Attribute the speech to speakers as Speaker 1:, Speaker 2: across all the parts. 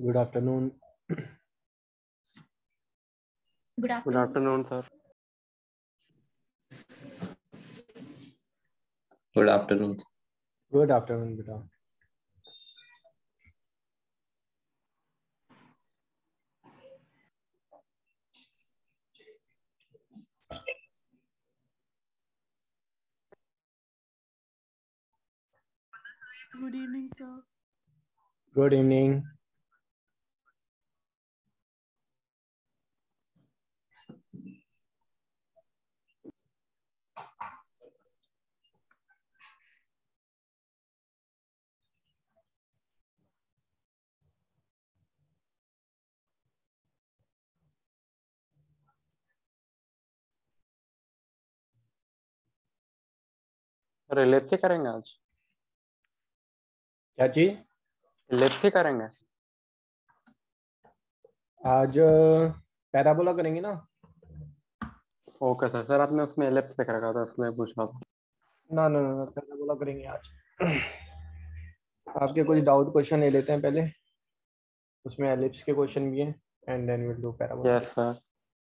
Speaker 1: Good afternoon.
Speaker 2: Good
Speaker 3: Good
Speaker 2: afternoon,
Speaker 3: afternoon, sir.
Speaker 4: Good afternoon.
Speaker 1: Good afternoon, beta.
Speaker 5: Good evening, sir.
Speaker 1: Good evening.
Speaker 3: Sir ellipse ही करेंगे आज?
Speaker 1: क्या चीज?
Speaker 3: Ellipse ही करेंगे?
Speaker 1: आज पैराबोला करेंगे ना?
Speaker 3: Okay sir. सर आपने उसमें एलिप्स लिख रखा था इसलिए पूछ रहा था।
Speaker 1: ना ना ना, पैराबोला करेंगे आज। आपके कुछ डाउट क्वेश्चन ले लेते हैं पहले, उसमें एलिप्स के क्वेश्चन भी हैं and then will do parabola.
Speaker 3: Yes sir.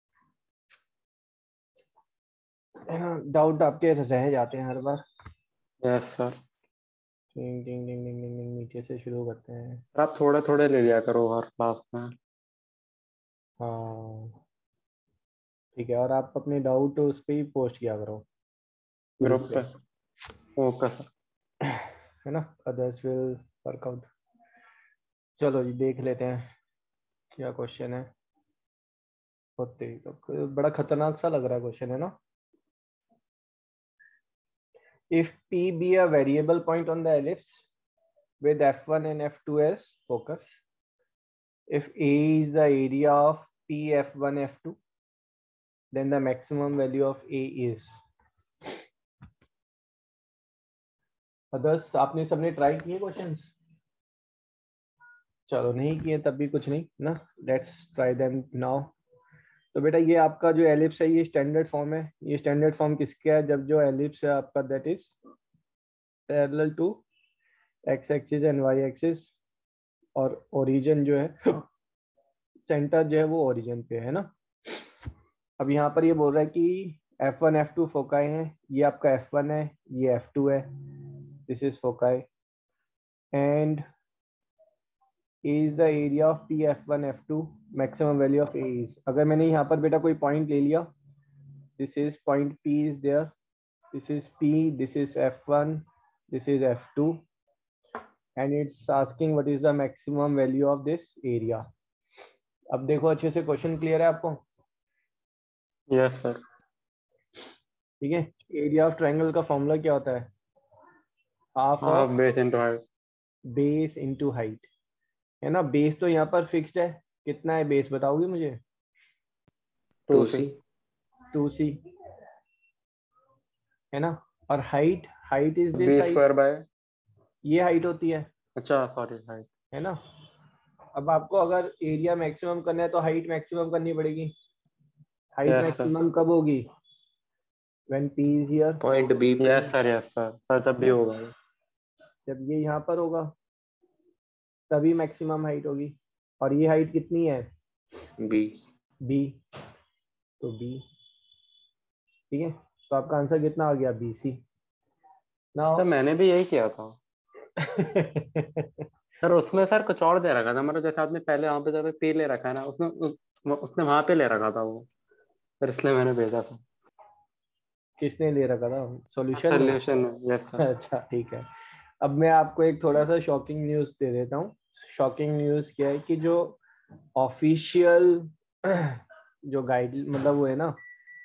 Speaker 1: Doubt आपके रह जाते हैं हर बार।
Speaker 3: Yes sir.
Speaker 1: टिंग टिंग टिंग टिंग टिंग टिंग, नीचे से शुरू करते हैं।
Speaker 3: सर आप थोड़े थोड़े ले लिया करो हर क्लास में।
Speaker 1: हाँ ठीक है, और आप अपने डाउट उस पर ही पोस्ट किया करो
Speaker 3: ग्रुप पे। Okay sir.
Speaker 1: है ना, अदर्स विल वर्क आउट। चलो जी देख लेते हैं क्या क्वेश्चन है। होते ही तो बड़ा खतरनाक सा लग रहा है क्वेश्चन, है ना। If P be a variable point on the ellipse with F1 and F2 as focus, if A is the area of P F1 F2, then the maximum value of A is. Others आपने सबने try किए questions? चलो नहीं किए तब भी कुछ नहीं ना, लेट्स ट्राई देम नाउ। तो बेटा ये आपका जो एलिप्स है ये स्टैंडर्ड फॉर्म है। ये स्टैंडर्ड फॉर्म किसका है? जब जो एलिप्स है आपका that is parallel to X axis and Y axis, और ओरिजिन जो है सेंटर जो है वो ओरिजिन पे है ना। अब यहाँ पर ये बोल रहा है कि F1 F2 फोकाई है, ये आपका F1 है, ये F2 है, this is foci, and is the area of P F1 F2, maximum value of A is। अगर मैंने यहाँ पर बेटा कोई पॉइंट ले लिया, this is point P is there, this is P, this is F1, this is F2, and it's asking what is the maximum value of this area। अब देखो अच्छे से, क्वेश्चन क्लियर है आपको?
Speaker 3: Yes sir.
Speaker 1: ठीक है, एरिया ऑफ ट्रायंगल का formula क्या होता है? Half
Speaker 3: half
Speaker 1: of
Speaker 3: base into height.
Speaker 1: Base into height, है ना। बेस तो यहाँ पर फिक्स्ड है, कितना है बेस बताओगे मुझे?
Speaker 4: 2C
Speaker 1: 2C है ना। और height, height is this
Speaker 3: B
Speaker 1: height,
Speaker 3: square by.
Speaker 1: ये हाइट होती है,
Speaker 3: अच्छा सॉरी हाइट।
Speaker 1: है ना। अब आपको अगर एरिया मैक्सिमम करना है तो हाइट मैक्सिमम करनी पड़ेगी। Height
Speaker 3: yes sir.
Speaker 1: मैक्सिमम कब होगी? When P is here.
Speaker 4: Point B पे
Speaker 3: yes sir. Yes sir. Sir जब भी होगा ये।
Speaker 1: जब ये यहाँ पर होगा तभी मैक्सिमम हाइट होगी। और ये हाइट कितनी है?
Speaker 4: B।
Speaker 1: B, तो B, ठीक है। तो आपका आंसर कितना आ गया? BC ना।
Speaker 3: सर मैंने भी यही किया था सर। उसमें सर कुछ और दे रखा था, मतलब जैसे आपने पहले वहां पे जब पी ले रखा है ना, उसने वहां पे ले रखा था वो, सर इसलिए मैंने भेजा था।
Speaker 1: किसने ले रखा था? सॉल्यूशन में?
Speaker 3: सोल्यूशन। Yes sir.
Speaker 1: अच्छा ठीक है। अब मैं आपको एक थोड़ा सा शॉकिंग न्यूज दे देता हूँ। शॉकिंग न्यूज क्या है कि जो ऑफिशियल जो गाइड मतलब वो है ना,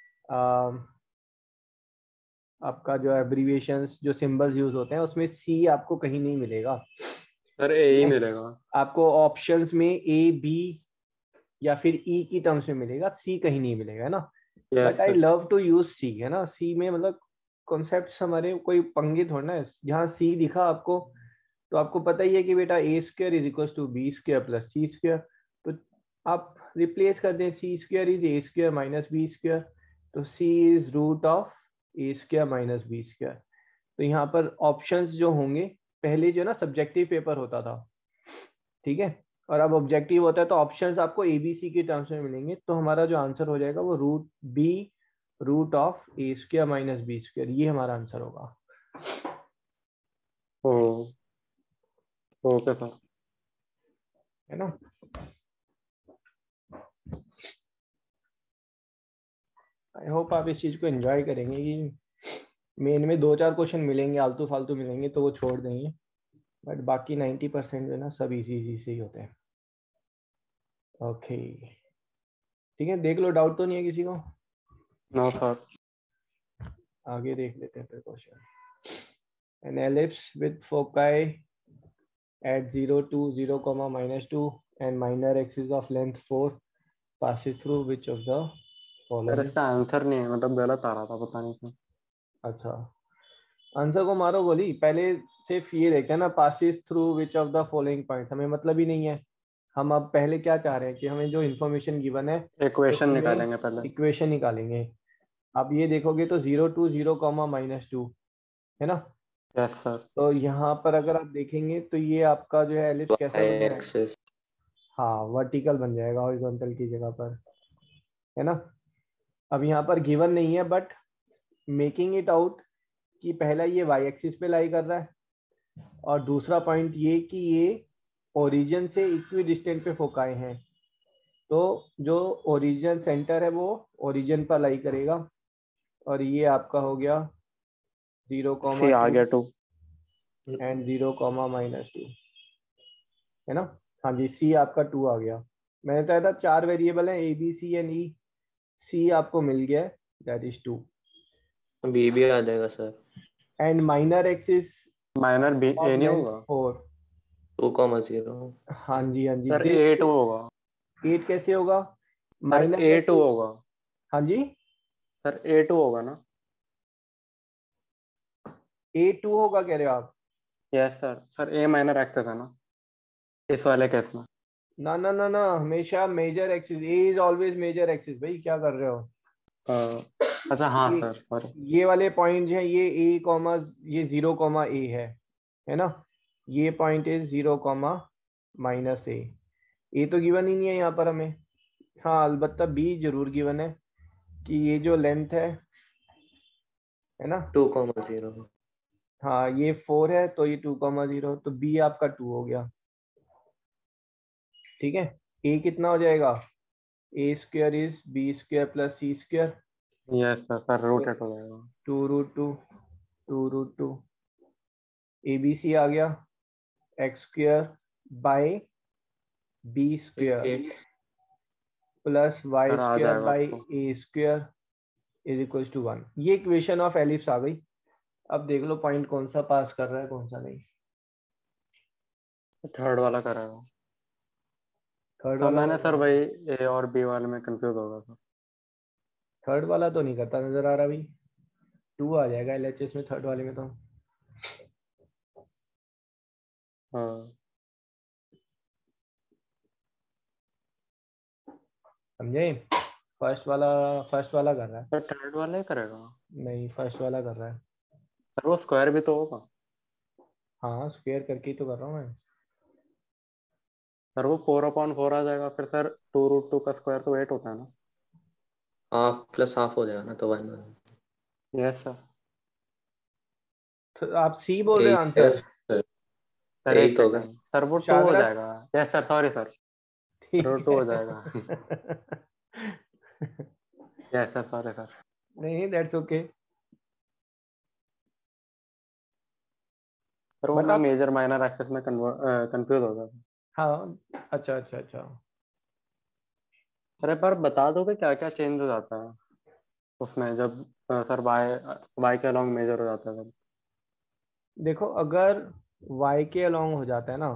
Speaker 1: आपका जो एब्रीविएशंस जो सिंबल्स यूज होते हैं उसमें सी आपको कहीं नहीं मिलेगा।
Speaker 3: सर ए ही मिलेगा
Speaker 1: आपको ऑप्शंस में ए बी या फिर ई की टर्म्स में मिलेगा, सी कहीं नहीं मिलेगा, है ना।
Speaker 3: Yes
Speaker 1: but I
Speaker 3: sir.
Speaker 1: Love to use C, है ना। सी में मतलब कॉन्सेप्ट हमारे कोई पंगे थोड़ा ना है। जहाँ सी दिखा आपको तो आपको पता ही है कि बेटा A square is equal to B square plus C square, तो आप रिप्लेस कर दें, C square is A square minus B square, तो C is root of A square minus B square. तो यहाँ पर ऑप्शंस जो होंगे, पहले जो ना सब्जेक्टिव पेपर होता था, ठीक है, और अब ऑब्जेक्टिव होता है तो ऑप्शंस आपको ABC के टर्म्स में मिलेंगे, तो हमारा जो आंसर हो जाएगा वो root of A square minus B square, ये हमारा आंसर होगा।
Speaker 3: ओके सर,
Speaker 1: है ना। आई होप आप इस चीज को एंजॉय करेंगे कि मेन में 2-4 क्वेश्चन मिलेंगे आलतू फालतू मिलेंगे तो वो छोड़ देंगे, बट बाकी 90% जो है ना सब इजी से ही होते हैं। ओके ठीक है, देख लो, डाउट तो नहीं है किसी को?
Speaker 3: No sir.
Speaker 1: आगे देख लेते हैं फिर question. An ellipse with foci at 0, 2, 0, -2 and minor axis of length 4 passes through which of the
Speaker 3: sir
Speaker 1: following?
Speaker 3: इसका आंसर नहीं है, मतलब गलत आ रहा था, पता नहीं क्यों।
Speaker 1: अच्छा, आंसर को मारो गोली, पहले सिर्फ ये देखते हैं ना, passes through which of the following points, हमें मतलब ही नहीं है। हम अब पहले क्या चाह रहे हैं कि हमें जो इन्फॉर्मेशन गिवन है
Speaker 3: इक्वेशन
Speaker 1: उसमें
Speaker 3: निकालेंगे पहले।
Speaker 1: इक्वेशन निकालेंगे। अब ये देखोगे तो 0, 2, 0, -2 है ना।
Speaker 3: Yes sir.
Speaker 1: तो यहाँ पर अगर आप देखेंगे तो ये आपका जो है एलिप्स कैसा बन जाएगा?
Speaker 4: एक्सेस
Speaker 1: हाँ, वर्टिकल बन जाएगा हॉरिजॉन्टल की जगह पर, है ना। अब यहाँ पर गिवन नहीं है, बट मेकिंग इट आउट कि पहला ये वाई एक्सिस पे लाई कर रहा है, और दूसरा पॉइंट ये कि ये ओरिजिन से इक्वी डिस्टेंट पे फोकाए हैं, तो जो ओरिजिन सेंटर है वो ओरिजिन पर लाई करेगा, और ये आपका हो गया 0,
Speaker 3: सी आ गया 2
Speaker 1: एंड 0, -2 है ना। हाँ जी, सी आपका 2 आ गया। मैंने बताया था 4 वेरिएबल हैं ABC एंड E, सी आपको मिल गया, दैट इज 2
Speaker 4: बी भी आ जाएगा sir.
Speaker 1: And minor axis
Speaker 3: minor B
Speaker 1: of
Speaker 3: A नहीं
Speaker 1: लेंथ
Speaker 3: होगा
Speaker 1: 4।
Speaker 4: 2,0
Speaker 1: हाँ जी हाँ जी,
Speaker 3: सर, A2 होगा
Speaker 1: 8 कैसे होगा?
Speaker 3: सर,
Speaker 1: माइनर
Speaker 3: A2
Speaker 1: एक्सिस,
Speaker 3: होगा
Speaker 1: हाँ जी
Speaker 3: सर, A2 होगा ना।
Speaker 1: A2 होगा कह रहे हो आप?
Speaker 3: Yes sir. Sir A minor axis है ना इस वाले केस में।
Speaker 1: ना ना ना ना, हमेशा major axis, A is always major axis. भाई क्या कर रहे हो?
Speaker 3: अच्छा हाँ
Speaker 1: ये
Speaker 3: सर, सॉरी।
Speaker 1: ये वाले पॉइंट हैं, ये ए कॉमा, ये 0, A है ना। ये पॉइंट इज 0, -A। ए तो गिवन ही नहीं है यहाँ पर हमें। हाँ अलबत्ता बी जरूर गिवन है कि ये जो लेंथ है ना,
Speaker 4: 2,0
Speaker 1: हाँ ये 4 है तो ये 2, 0, तो बी आपका 2 हो गया। ठीक है, ए कितना हो जाएगा? A square is B square plus C square,
Speaker 3: yes sir, sir rotate हो जाएगा।
Speaker 1: 2√2 ABC आ गया, X square by B square plus Y
Speaker 3: sir आ
Speaker 1: स्क्वायर
Speaker 3: जाएगा
Speaker 1: बाई
Speaker 3: आपको।
Speaker 1: A square is equals to 1। ये इक्वेशन ऑफ एलिप्स आ गई। अब देख लो पॉइंट कौन सा पास कर रहा है कौन सा नहीं।
Speaker 3: थर्ड वाला करेगा।
Speaker 1: थर्ड
Speaker 3: तो
Speaker 1: वाला
Speaker 3: मैंने
Speaker 1: कौन
Speaker 3: सर
Speaker 1: सा?
Speaker 3: भाई ए और बी वाले में कंफ्यूज होगा सर।
Speaker 1: थर्ड वाला तो नहीं करता नजर आ रहा भाई, 2 आ जाएगा LHS में थर्ड वाले में तो।
Speaker 3: हाँ
Speaker 1: समझे? फर्स्ट वाला कर रहा है।
Speaker 3: सर, थर्ड वाला ही करेगा।
Speaker 1: नहीं, फर्स्ट वाला कर रहा है।
Speaker 3: सर वो स्क्वायर भी तो होगा।
Speaker 1: हाँ स्क्वायर करके ही तो कर रहा हूँ मैं।
Speaker 3: सर वो 4/4 आ जाएगा फिर सर। 2√2 का स्क्वायर तो 8 होता है ना।
Speaker 4: हाफ प्लस हाफ हो जाएगा ना, तो 1
Speaker 3: यस सर।
Speaker 1: तो आप सी बोल रहे हो
Speaker 4: यही
Speaker 1: आंसर?
Speaker 4: सर।
Speaker 3: सर
Speaker 4: यही
Speaker 3: एक
Speaker 4: तो होगा।
Speaker 3: सेकंड सर, वो 2 हो
Speaker 1: शादरा
Speaker 3: जाएगा। Yes sir, sorry sir. Sir वो
Speaker 1: ठीक
Speaker 3: 2
Speaker 1: है।
Speaker 3: हो जाएगा। Yes sir, sorry sir.
Speaker 1: नहीं दैट्स ओके।
Speaker 3: सर वो
Speaker 1: बट
Speaker 3: मैं
Speaker 1: आप,
Speaker 3: मेजर माइनर एक्सेस में कंफ्यूज हो गया था।
Speaker 1: हाँ अच्छा अच्छा अच्छा।
Speaker 3: सर एक बार बता दोगे क्या क्या चेंज हो जाता है उसमें जब सर बाय बाय के अलॉन्ग मेजर हो जाता है तब।
Speaker 1: देखो अगर y के अलोंग हो जाता है ना,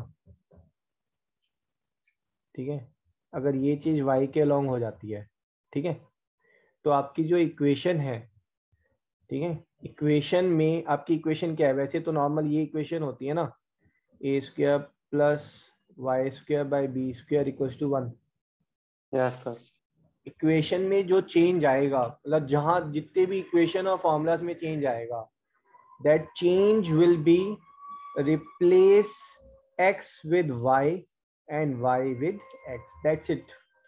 Speaker 1: ठीक है, अगर ये चीज y के अलोंग हो जाती है, ठीक है, तो आपकी जो इक्वेशन है, ठीक है, इक्वेशन में आपकी इक्वेशन क्या है? वैसे तो नॉर्मल ये इक्वेशन होती है ना, A square plus Y square by B square equals to 1।
Speaker 3: Yes sir.
Speaker 1: Equation में जो चेंज आएगा, मतलब जहां जितने भी इक्वेशन और फॉर्मूलाज में चेंज आएगा, that change will be replace x with y and y with x, that's it.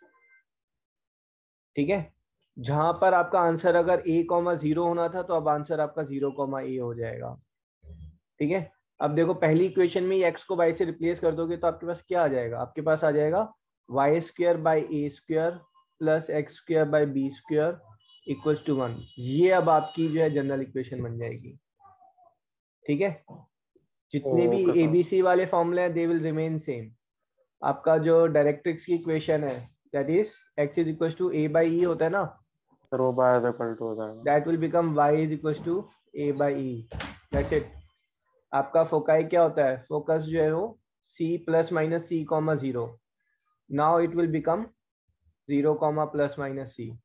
Speaker 1: ठीक है, जहां पर आपका आंसर अगर a, 0 होना था तो अब आंसर आपका 0, a हो जाएगा। ठीक है, अब देखो पहली इक्वेशन में x को y से रिप्लेस कर दोगे तो आपके पास क्या आ जाएगा, आपके पास आ जाएगा y square by a square plus X square by B square equals to 1। ये अब आपकी जो है जनरल इक्वेशन बन जाएगी। ठीक है, जितने भी
Speaker 3: ओके सर।
Speaker 1: एबीसी वाले फॉर्मूले हैं दे विल रिमेन सेम। आपका जो डायरेक्ट्रिक्स की इक्वेशन है that is x is equal to a by E होता है ना,
Speaker 3: फिर वो बाय इक्वल टू हो जाएगा।
Speaker 1: That will become y is equal to a by E, that's it. आपका फोकाई क्या होता है, फोकस जो है वो c plus minus c comma 0, now it will become 0 comma plus minus c।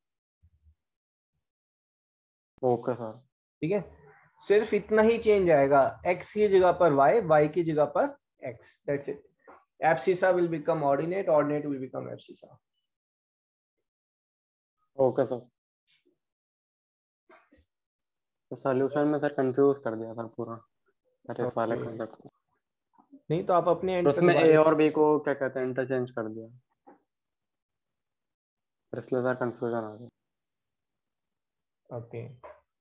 Speaker 3: Okay sir.
Speaker 1: ठीक है, सिर्फ इतना ही चेंज आएगा, x की जगह पर y, y की जगह पर x, that's it. Abscissa will become ordinate, ordinate will become abscissa.
Speaker 3: Okay sir. तो सॉल्यूशन में सर कंफ्यूज कर दिया सर पूरा, अरे इस वाले
Speaker 1: Okay.
Speaker 3: कंसेप्ट को।
Speaker 1: नहीं तो आप अपने एंड
Speaker 3: तो
Speaker 1: से
Speaker 3: उसमें ए
Speaker 1: दोबारा,
Speaker 3: और बी को क्या कहते हैं इंटरचेंज कर दिया, फिर इसलिए सर कंफ्यूजन आ गया।
Speaker 1: ओके।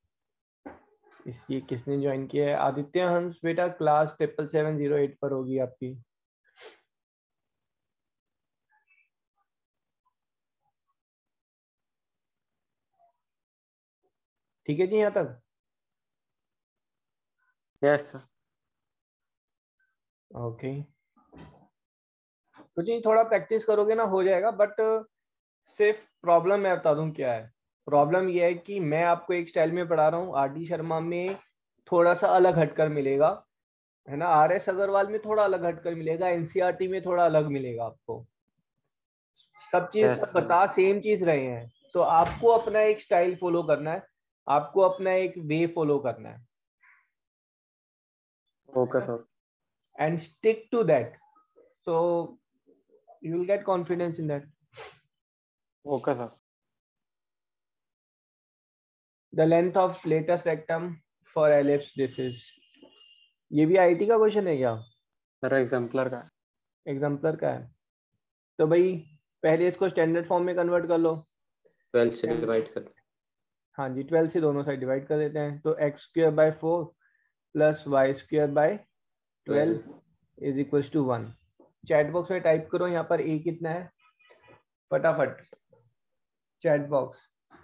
Speaker 1: इसलिए किसने ज्वाइन किया है, आदित्य हंस बेटा, क्लास 770708 पर होगी आपकी। ठीक है जी, यहाँ तक
Speaker 3: यस सर।
Speaker 1: ओके। तो जी थोड़ा प्रैक्टिस करोगे ना हो जाएगा, बट सिर्फ प्रॉब्लम मैं बता दूं क्या है। प्रॉब्लम ये है कि मैं आपको एक स्टाइल में पढ़ा रहा हूँ, आरडी शर्मा में थोड़ा सा अलग हटकर मिलेगा, है ना, आर एस अग्रवाल में थोड़ा अलग हटकर मिलेगा, एनसीईआरटी में थोड़ा अलग मिलेगा आपको। सब चीज
Speaker 3: यस
Speaker 1: सब
Speaker 3: सर।
Speaker 1: बता सेम चीज रहे हैं, तो आपको अपना एक स्टाइल फॉलो करना है, आपको अपना एक वे फॉलो करना है,
Speaker 3: okay sir.
Speaker 1: And stick to that, so you will get confidence in that.
Speaker 3: Okay sir.
Speaker 1: The length of latus rectum for ellipse this is, ये भी आईटी का क्वेश्चन है क्या,
Speaker 3: सर एग्जाम्पलर का है।
Speaker 1: एग्जाम्पलर का है। तो भाई पहले इसको स्टैंडर्ड फॉर्म में कन्वर्ट कर लो।
Speaker 4: 12 से डिवाइड कर।
Speaker 1: हाँ जी, 12 से दोनों साइड डिवाइड कर देते हैं, तो एक्स स्क्र बाई 4 प्लस Y square by 12 is equal to 1। Chat box में टाइप करो यहाँ पर ए कितना है, फटाफट चैट बॉक्स।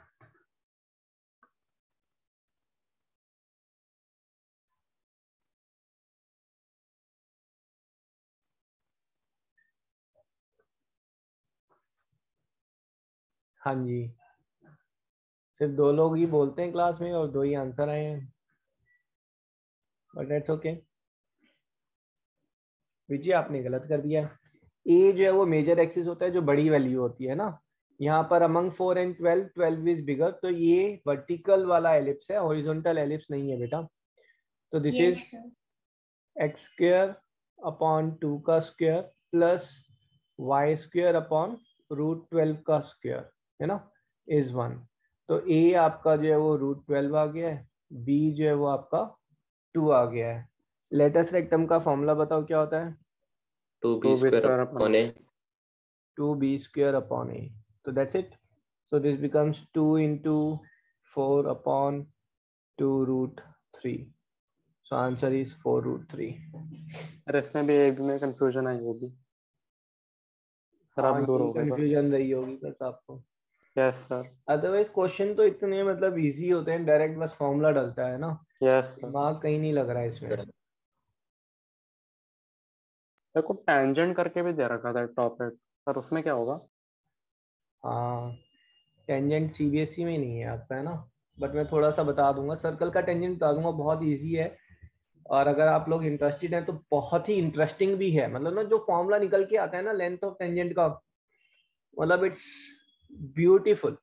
Speaker 1: हाँ जी, सिर्फ 2 लोग ही बोलते हैं क्लास में और 2 ही आंसर आए हैं, बट दैट्स ओके। विजय आपने गलत कर दिया है, ए जो है वो मेजर एक्सिस होता है, जो बड़ी वैल्यू होती है ना, यहाँ पर अमंग 4 एंड 12, 12 इज बिगर, तो ये वर्टिकल वाला एलिप्स है, हॉरिजॉन्टल एलिप्स नहीं है बेटा। तो this is X square upon 2 का square plus Y square upon √12 का स्क्वायर, है ना, इज 1। तो ए आपका जो है वो √12 आ गया है, बी जो है वो आपका 2 आ गया है। लेटेस्ट रेक्टम का फॉर्मूला बताओ क्या होता है,
Speaker 4: 2b square upon a।
Speaker 1: 2b square upon a, so that's it. So this becomes 2 into 4 upon 2√3, so answer is 4√3।
Speaker 3: Sir इसमें भी एक में कंफ्यूजन आई होगी सर,
Speaker 1: हाँ
Speaker 3: अब दूर
Speaker 1: यही
Speaker 3: हो गई सर।
Speaker 1: कंफ्यूजन रही होगी बस आपको,
Speaker 3: यस सर।
Speaker 1: अदरवाइज क्वेश्चन तो इतने मतलब इजी होते हैं, डायरेक्ट बस फॉर्मूला डलता है ना,
Speaker 3: यस सर।
Speaker 1: दिमाग कहीं नहीं लग रहा है इसमें।
Speaker 3: देखो टेंजेंट करके भी दे रखा था टॉपिक, सर उसमें क्या होगा।
Speaker 1: हाँ, टेंजेंट सीबीएसई में नहीं है आपका, है ना, बट मैं थोड़ा सा बता दूंगा, सर्कल का टेंजेंट बता दूंगा, बहुत इजी है, और अगर आप लोग इंटरेस्टेड हैं तो बहुत ही इंटरेस्टिंग भी है, मतलब ना जो फॉर्मूला निकल के आता है ना लेंथ ऑफ टेंजेंट का, मतलब इट्स ब्यूटीफुल।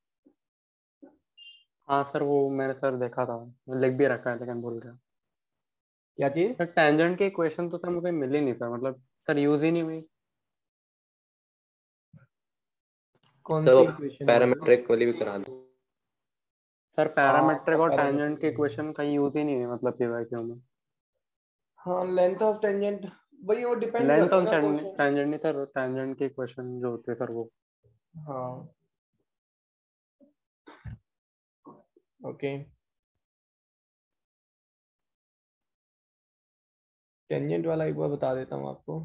Speaker 3: हाँ सर, वो मैंने सर देखा था, लिख भी रखा है लेकिन भूल गया।
Speaker 1: क्या चीज,
Speaker 3: सर टेंजेंट की इक्वेशन तो सर मुझे मिली नहीं सर, मतलब सर यूज ही नहीं हुई।
Speaker 1: कौन
Speaker 4: सर
Speaker 1: सी
Speaker 4: वो
Speaker 1: इक्वेशन बोल रहे
Speaker 4: पैरामेट्रिक वाली भी करा दो।
Speaker 3: सर पैरामेट्रिक
Speaker 1: हो,
Speaker 3: और टेंजेंट की
Speaker 1: पैरामीटर,
Speaker 3: इक्वेशन कहीं यूज ही नहीं है मतलब पीवाईक्यू में।
Speaker 1: हाँ लेंथ ऑफ टेंजेंट वही वो डिपेंड
Speaker 3: लेंथ
Speaker 1: करता है
Speaker 3: ऑफ
Speaker 1: ना क्वेश्चन।
Speaker 3: टेंजेंट नहीं सर, टेंजेंट के क्वेश्चन जो होते हैं सर वो।
Speaker 1: हाँ ओके। टेंजेंट वाला एक बार बता देता हूँ आपको।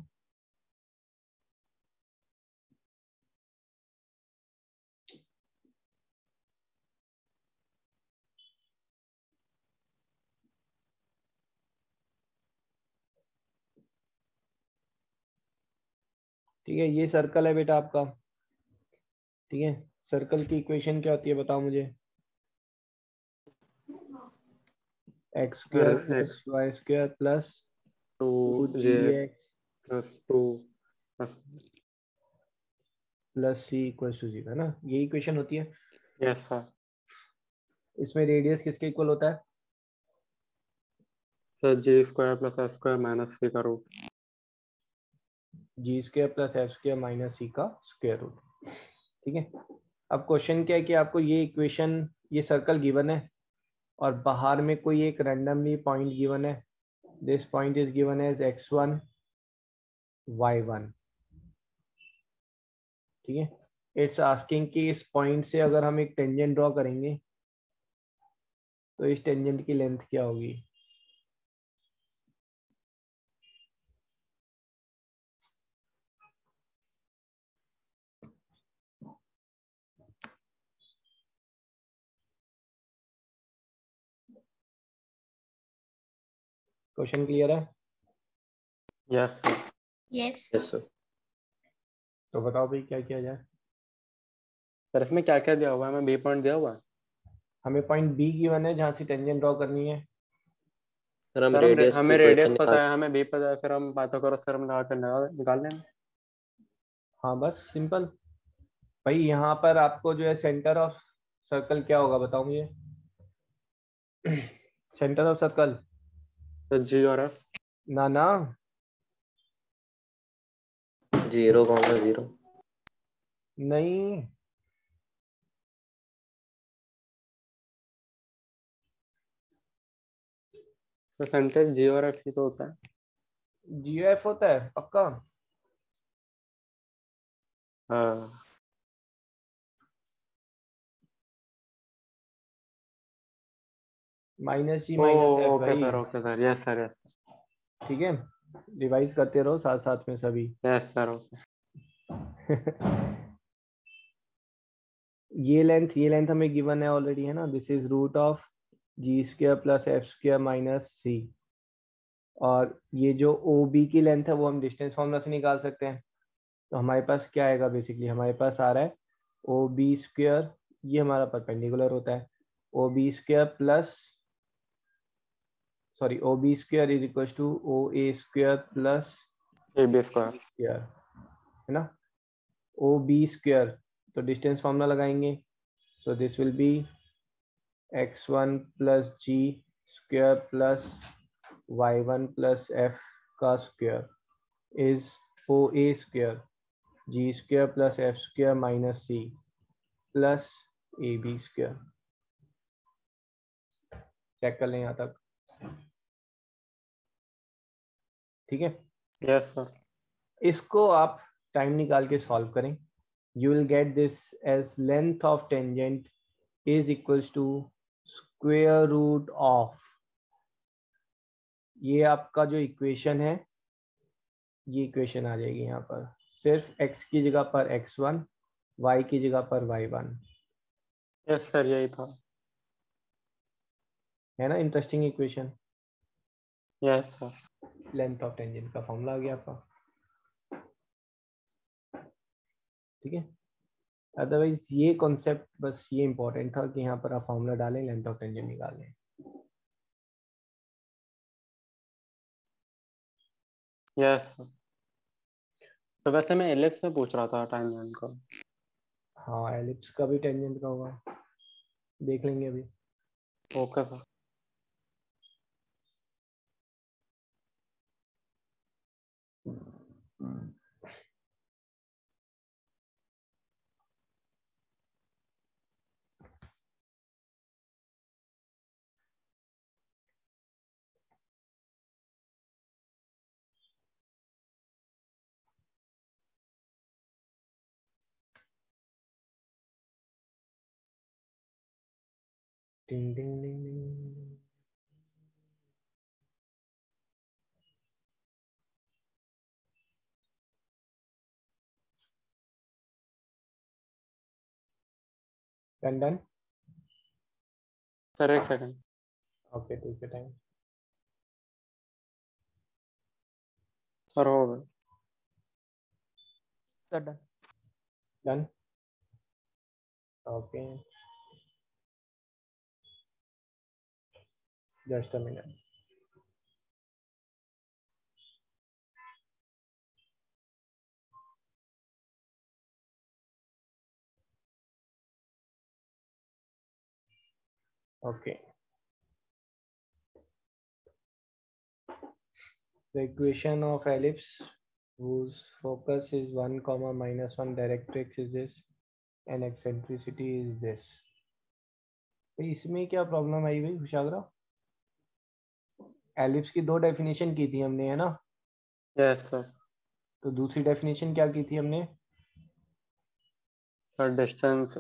Speaker 1: ठीक है, ये सर्कल है बेटा आपका। ठीक है, सर्कल की इक्वेशन क्या होती है बताओ मुझे। X
Speaker 3: sir
Speaker 1: square plus
Speaker 3: X
Speaker 1: Y square plus
Speaker 3: two
Speaker 1: two G
Speaker 3: J
Speaker 1: X
Speaker 3: plus two.
Speaker 1: Plus C equal to zero, है ना, ये इक्वेशन होती है।
Speaker 3: Yes sir.
Speaker 1: इसमें रेडियस किसके इक्वल होता है?
Speaker 3: Sir G square plus S square minus C का root.
Speaker 1: G square plus F square minus C का स्क्वायर रूट। ठीक है, अब क्वेश्चन क्या है कि आपको ये इक्वेशन, ये सर्कल गिवन है और बाहर में कोई एक रैंडमली पॉइंट गिवन है। This point is given as x1 y1। ठीक है, इट्स आस्किंग कि इस पॉइंट से अगर हम एक टेंजेंट ड्रॉ करेंगे तो इस टेंजेंट की लेंथ क्या होगी। क्वेश्चन क्लियर है?
Speaker 3: Yes sir.
Speaker 2: Yes.
Speaker 4: Yes sir.
Speaker 1: तो बताओ भाई क्या किया जाए।
Speaker 3: सर इसमें क्या क्या दिया हुआ है? हमें बी पॉइंट दिया हुआ है।
Speaker 1: हमें पॉइंट बी गिवन है जहां से टेंजेंट ड्रॉ करनी है।
Speaker 4: सर हम
Speaker 3: सर
Speaker 4: रेडियस की
Speaker 3: हमें
Speaker 4: इक्वेशन
Speaker 3: रेडियस
Speaker 4: निकाल।
Speaker 3: पता है, हमें बी पता है, फिर हम पाइथागोरस थ्योरम लगा कर निकाल लेंगे।
Speaker 1: हाँ बस सिंपल। भाई यहाँ पर आपको जो है सेंटर ऑफ सर्कल क्या होगा बताओ मुझे। सेंटर ऑफ सर्कल,
Speaker 3: तो जी और एफ।
Speaker 1: ना ना,
Speaker 4: 0,0।
Speaker 1: नहीं,
Speaker 3: तो सेंटर जी और एफ ही तो होता है।
Speaker 1: जीओ एफ होता है पक्का?
Speaker 3: हाँ।
Speaker 1: Minus G
Speaker 3: O
Speaker 1: minus F भाई।
Speaker 3: Okay sir, yes sir, yes.
Speaker 1: ठीक है, रिवाइज करते रहो साथ साथ में सभी।
Speaker 3: Yes sir, okay.
Speaker 1: ये लेंथ हमें गिवन है ऑलरेडी, है ना। This is root of G square plus F square minus C. और ये जो ओ बी की लेंथ है वो हम डिस्टेंस फॉर्मूला से निकाल सकते हैं। तो हमारे पास क्या आएगा, बेसिकली हमारे पास आ रहा है ओ बी स्क्वायर, ये हमारा परपेंडिकुलर होता है, O B square plus, sorry, O B square is equal to O A square plus
Speaker 3: A B square.
Speaker 1: Square, है ना। ओ बी स्क्वायर, तो डिस्टेंस फॉर्मूला लगाएंगे। So this will be x1 plus G square plus y1 plus F का square is O A square G square plus F square minus C plus A B square. Check कर लें यहाँ तक। ठीक है,
Speaker 3: yes sir.
Speaker 1: इसको आप time निकाल के सॉल्व करें। You will get this as length of tangent is equals to square root of, ये आपका जो इक्वेशन है, ये इक्वेशन आ जाएगी यहाँ पर। सिर्फ x की जगह पर x1, y की जगह पर y1,
Speaker 3: यस सर, यही था।
Speaker 1: है ना। Interesting equation.
Speaker 3: Yes sir.
Speaker 1: Length of tangent का फॉर्मूला आ गया आपका। ठीक है, अदरवाइज ये कॉन्सेप्ट बस ये इंपॉर्टेंट था कि यहाँ पर आप फॉर्मूला डालें, लेंथ ऑफ टेंजेंट निकाल लें।
Speaker 3: Yes sir. तो वैसे मैं एलिप्स में पूछ रहा था टाइम लाइन का।
Speaker 1: हाँ, एलिप्स का भी टेंजेंट का होगा, देख लेंगे अभी।
Speaker 3: Okay sir.
Speaker 1: Ding ding ding ding. Done.
Speaker 3: Sir एक second.
Speaker 1: Okay take your time.
Speaker 3: Sir हो गए।
Speaker 2: Sir done.
Speaker 1: Done. Okay just a minute. Okay. The equation of ellipse whose focus is 1 comma minus 1 directrix is this and eccentricity is this. तो इसमें क्या problem आई भाई Kushagra? Ellipse की दो definition की थी हमने है ना?
Speaker 3: Yes sir.
Speaker 1: तो दूसरी डेफिनेशन क्या की थी हमने?
Speaker 3: सर डिस्टेंस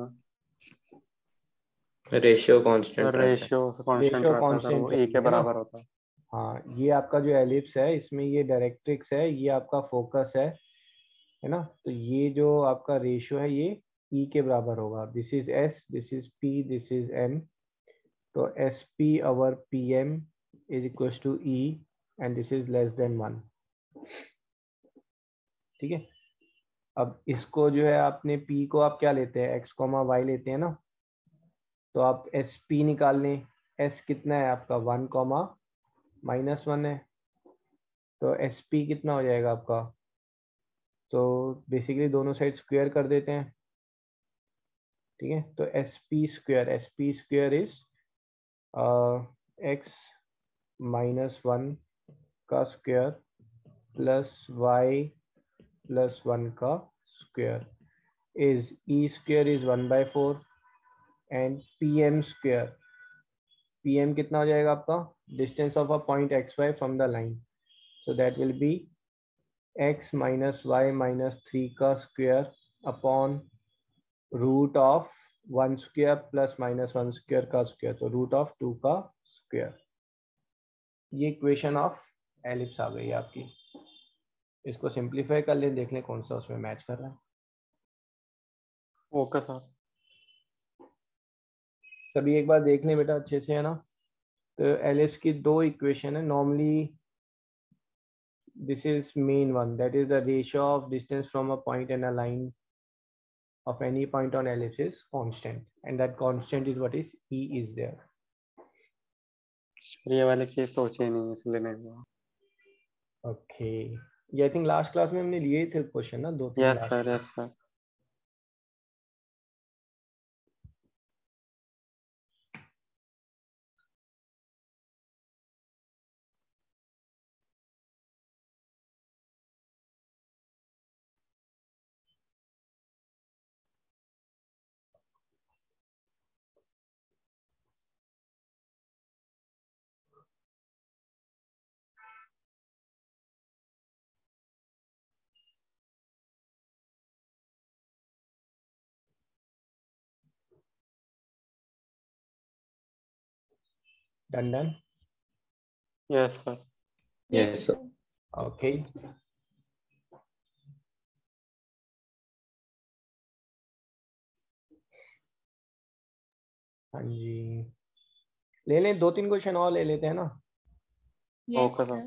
Speaker 4: रेशियो कांस्टेंट रहता है।
Speaker 3: रेशियो कांस्टेंट
Speaker 1: रेशियो
Speaker 3: रहता है सर, वो
Speaker 1: कांस्टेंट
Speaker 3: ए के बराबर होता है।
Speaker 1: हाँ ये आपका जो एलिप्स है इसमें ये डायरेक्ट्रिक्स है, ये आपका फोकस है ना? तो ये जो आपका रेशियो है ये E के बराबर होगा। This is S, this is P, this is M। तो SP over PM is equal to E and this is less than 1। ठीक है, अब इसको जो है आपने P को आप क्या लेते हैं, x, y लेते हैं ना? तो आप SP निकाल लें। S कितना है आपका 1, -1 है। तो SP कितना हो जाएगा आपका? तो बेसिकली दोनों साइड स्क्वायर कर देते हैं। ठीक है, तो SP स्क्वायर इज x -1 का स्क्वायर प्लस y प्लस 1 का square is E square is 1/4 and PM square, PM कितना हो जाएगा आपका? Distance of a point XY from the line, so that will be x -y -3 का square upon root of 1 square plus -1 square का square, तो root of 2 का square. ये equation of ellipse आ गई आपकी। इसको सिंप्लीफाई कर लें, देख लें कौन सा उसमें मैच कर रहा है।
Speaker 3: Okay sir.
Speaker 1: सभी एक बार देख लें बेटा अच्छे से, है ना? तो एलिप्स की दो इक्वेशन है normally. This is main one, that is the ratio of distance from a point and a line of any point on ellipse is constant, and that constant is what is E is there.
Speaker 3: ये वाले चीज सोचे नहीं इसलिए नहीं हुआ।
Speaker 1: Okay, ये I think last class में हमने लिए थे क्वेश्चन ना, 2-3
Speaker 3: yes
Speaker 1: last.
Speaker 3: Sir, yes sir.
Speaker 1: Done.
Speaker 3: Yes sir.
Speaker 4: Yes sir.
Speaker 1: Okay. हाँ जी, ले लें 2-3 क्वेश्चन और ले लेते हैं ना।
Speaker 5: Yes,
Speaker 3: Okay, sir.
Speaker 5: sir.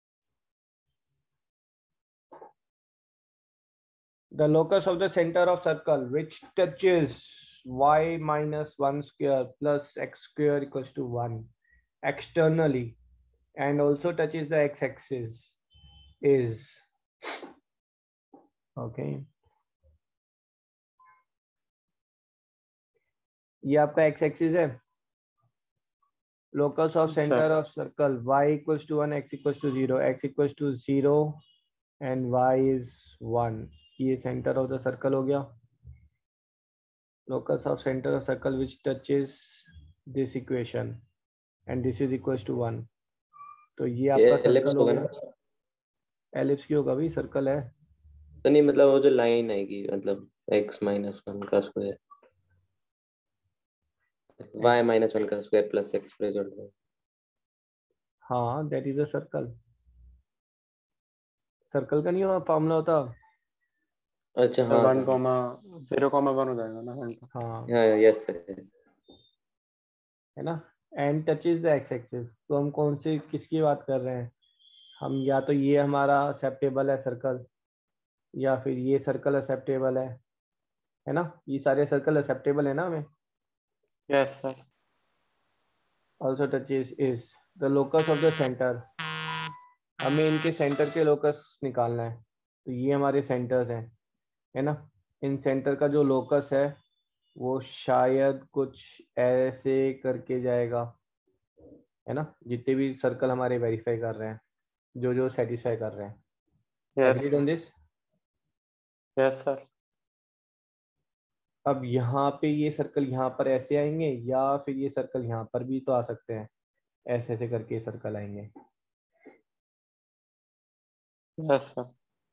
Speaker 1: The locus of the center of circle which touches y -1 square plus x square equals to 1 externally and also touches the x-axis is, okay, ये आपका x-axis है। locus of center of circle y equals to 1, x equals to 0, x equals to 0 and y is 1। ये center of the circle हो गया। locus of center of circle which touches this equation and this is equals to 1, तो ये आपका
Speaker 4: ellipse
Speaker 1: circle हो
Speaker 4: होगा
Speaker 1: गया।
Speaker 4: ना?
Speaker 1: एलिप्स की होगा भाई, सर्कल है।
Speaker 4: तो नहीं मतलब वो जो लाइन आएगी मतलब x -1 का स्क्वायर। y माइनस 1 का स्क्वायर प्लस x रिजल्ट है।
Speaker 1: हाँ, that is a circle. Circle का नहीं हुआ फॉर्मूला होता।
Speaker 4: अच्छा हाँ
Speaker 3: 1,0,1 हो जाएगा ना 1 का।
Speaker 1: हाँ,
Speaker 4: हाँ यस यस।
Speaker 1: है ना। And touches the X axis. तो हम कौन सी किसकी बात कर रहे हैं? हम या तो ये हमारा एक्सेप्टेबल है सर्कल, या फिर ये सर्कल एक्सेप्टेबल है ना। ये सारे सर्कल एक्सेप्टेबल है ना हमें।
Speaker 3: Yes sir.
Speaker 1: Also touches is the locus of the centre. हमें इनके सेंटर के लोकस निकालना है। तो ये हमारे सेंटर्स हैं, है ना। इन सेंटर का जो लोकस है वो शायद कुछ ऐसे करके जाएगा, है ना। जितने भी सर्कल हमारे वेरीफाई कर रहे हैं, जो जो सेटिस्फाई कर रहे हैं।
Speaker 3: Yes
Speaker 1: agreed on this.
Speaker 3: Yes sir.
Speaker 1: अब यहाँ पे ये सर्कल यहाँ पर ऐसे आएंगे, या फिर ये सर्कल यहाँ पर भी तो आ सकते हैं। ऐसे ऐसे करके सर्कल आएंगे।
Speaker 3: Yes sir.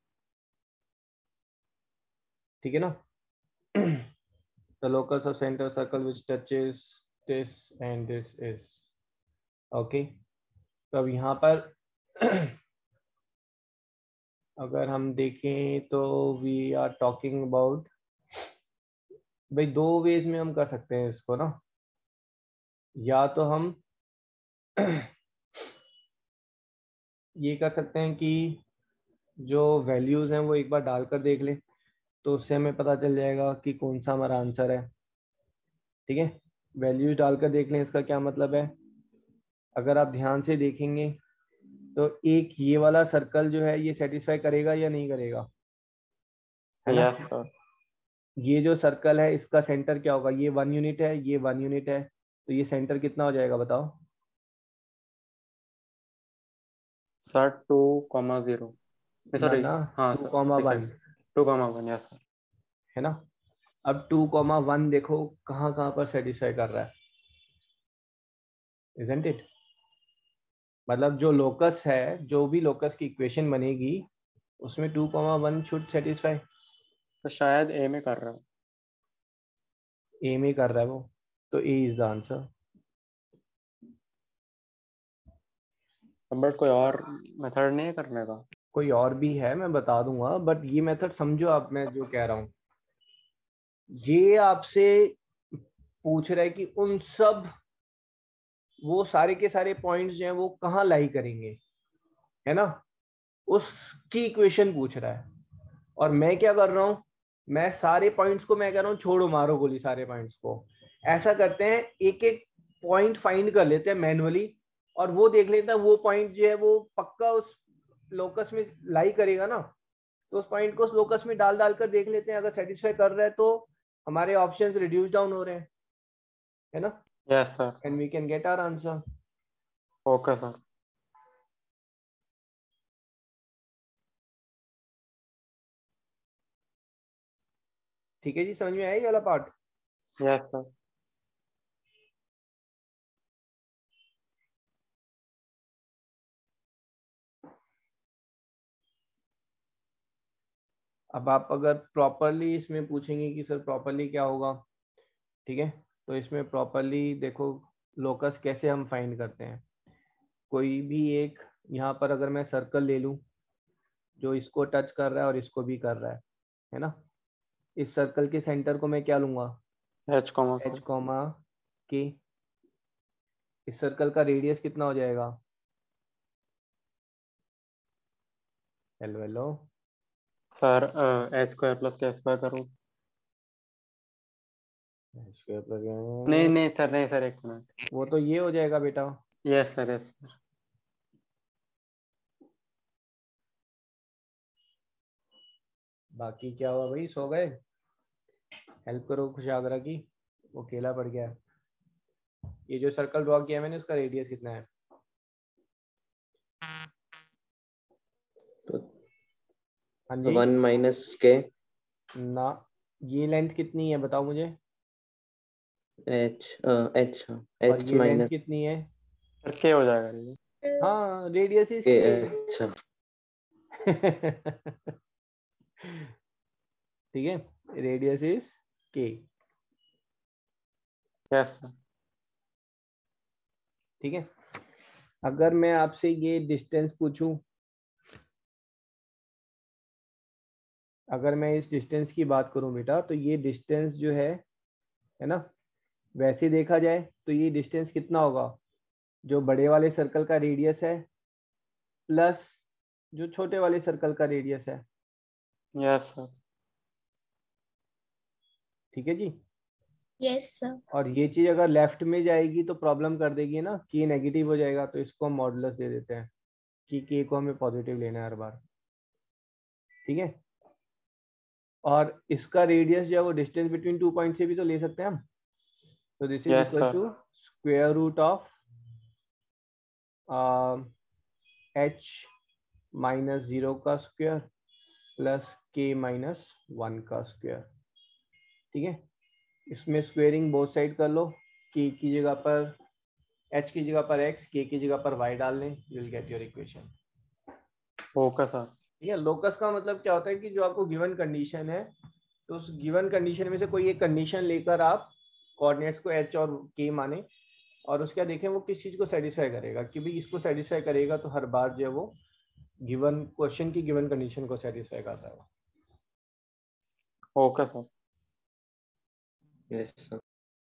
Speaker 1: ठीक है ना। The locus of center circle which touches this and this is okay. तो अब यहाँ पर अगर हम देखें तो वी आर टॉकिंग अबाउट, भाई दो वेज में हम कर सकते हैं इसको ना। या तो हम ये कर सकते हैं कि जो वैल्यूज हैं वो एक बार डालकर देख लें, तो उससे हमें पता चल जाएगा कि कौन सा हमारा आंसर है। ठीक है, वैल्यूज डालकर देख लें। इसका क्या मतलब है, अगर आप ध्यान से देखेंगे तो एक ये वाला सर्कल जो है ये सेटिस्फाई करेगा या नहीं करेगा, है ना।
Speaker 3: Yes sir.
Speaker 1: ये जो सर्कल है इसका सेंटर क्या होगा, ये 1 यूनिट है, ये 1 यूनिट है, तो ये सेंटर कितना हो जाएगा बताओ।
Speaker 3: सर 2,0
Speaker 1: ना
Speaker 3: सॉरी।
Speaker 1: ना,
Speaker 3: हाँ
Speaker 1: 2,1,
Speaker 3: 2,1 यस सर।
Speaker 1: है ना। अब 2,1 देखो कहाँ कहाँ पर सेटिस्फाई कर रहा है, इजंट इट। मतलब जो लोकस है, जो भी लोकस की इक्वेशन बनेगी उसमें 2,1 शुड सेटिस्फाई।
Speaker 3: तो शायद ए में कर रहा है।
Speaker 1: ए में कर रहा है वो, तो A is the answer.
Speaker 3: But कोई और मेथड नहीं है करने का।
Speaker 1: कोई और भी है, मैं बता दूंगा, बट ये मेथड समझो आप, मैं जो कह रहा हूँ। ये आपसे पूछ रहा है कि उन सब, वो सारे के सारे पॉइंट्स जो हैं वो कहाँ लाई करेंगे, है ना। उसकी इक्वेशन पूछ रहा है। और मैं क्या कर रहा हूँ, मैं सारे पॉइंट्स को मैं कह रहा हूँ छोड़ो मारो गोली सारे पॉइंट्स को। ऐसा करते हैं, एक एक पॉइंट फाइंड कर लेते हैं मैनुअली, और वो देख लेते हैं वो पॉइंट जो है वो पक्का उस लोकस में लाई करेगा ना। तो उस पॉइंट को उस लोकस में डाल डाल कर देख लेते हैं, अगर सेटिस्फाई कर रहा है तो हमारे ऑप्शंस रिड्यूस डाउन हो रहे हैं, है ना।
Speaker 3: Yes sir.
Speaker 1: And we can get our answer.
Speaker 3: Okay sir.
Speaker 1: ठीक है जी, समझ में आया ये वाला पार्ट।
Speaker 3: Yes sir.
Speaker 1: अब आप अगर प्रॉपरली इसमें पूछेंगे कि सर प्रॉपरली क्या होगा, ठीक है, तो इसमें प्रॉपरली देखो लोकस कैसे हम फाइंड करते हैं। कोई भी एक, यहाँ पर अगर मैं सर्कल ले लूँ जो इसको टच कर रहा है और इसको भी कर रहा है ना। इस सर्कल के सेंटर को मैं क्या लूंगा,
Speaker 3: एच कॉमा
Speaker 1: एच कॉमा के। इस सर्कल का रेडियस कितना हो जाएगा, hello hello.
Speaker 3: Sir H square plus K square करूँ। नहीं नहीं सर, नहीं सर, 1 मिनट।
Speaker 1: वो तो ये हो जाएगा बेटा।
Speaker 3: Yes sir yes sir.
Speaker 1: बाकी क्या हुआ भाई, सो गए। हेल्प करो खुशागरा की, वो अकेला पड़ गया है। ये जो सर्कल ड्रॉ किया मैंने उसका रेडियस कितना है,
Speaker 4: तो
Speaker 1: हाँ जी
Speaker 4: 1 माइनस के
Speaker 1: ना। ये लेंथ कितनी है बताओ मुझे,
Speaker 4: एच एच
Speaker 1: और
Speaker 4: एच
Speaker 1: ये लेंथ
Speaker 4: माइनस
Speaker 1: कितनी है।
Speaker 3: सर के हो जाएगा ये।
Speaker 1: हाँ, रेडियस इज
Speaker 4: के।
Speaker 1: के।
Speaker 4: अच्छा
Speaker 1: ठीक है, radius is K.
Speaker 3: Yes sir.
Speaker 1: ठीक है। अगर मैं आपसे ये डिस्टेंस पूछूं, अगर मैं इस डिस्टेंस की बात करूं बेटा, तो ये डिस्टेंस जो है ना, वैसे देखा जाए तो ये डिस्टेंस कितना होगा, जो बड़े वाले सर्कल का रेडियस है प्लस जो छोटे वाले सर्कल का रेडियस है।
Speaker 3: Yes sir.
Speaker 1: ठीक है जी।
Speaker 2: Yes sir.
Speaker 1: और ये चीज अगर लेफ्ट में जाएगी तो प्रॉब्लम कर देगी ना, कि नेगेटिव हो जाएगा, तो इसको हम मॉडुलस दे देते हैं कि के को हमें पॉजिटिव लेना है हर बार। ठीक है। और इसका रेडियस जो है वो डिस्टेंस बिटवीन 2 पॉइंट से भी तो ले सकते हैं हम। तो this is
Speaker 3: Yes,
Speaker 1: equal
Speaker 3: sir.
Speaker 1: To square root of h minus 0 का स्क्वायर प्लस k माइनस 1 का स्क्वायर। ठीक है। इसमें स्क्वेयरिंग बोथ साइड कर लो, k की जगह पर h की जगह पर x, k की जगह पर y डाल लें, you will get your equation.
Speaker 3: Okay sir.
Speaker 1: ठीक है। लोकस का मतलब क्या होता है कि जो आपको गिवन कंडीशन है, तो उस गिवन कंडीशन में से कोई एक कंडीशन लेकर आप कोऑर्डिनेट्स को h और k माने, और उसके बाद देखें वो किस चीज को सेटिस्फाई करेगा, कि भाई इसको सेटिस्फाई करेगा तो हर बार जो है वो गिवन क्वेश्चन की गिवन कंडीशन को सेटिस्फाई करता है।
Speaker 3: Okay sir.
Speaker 4: Yes sir.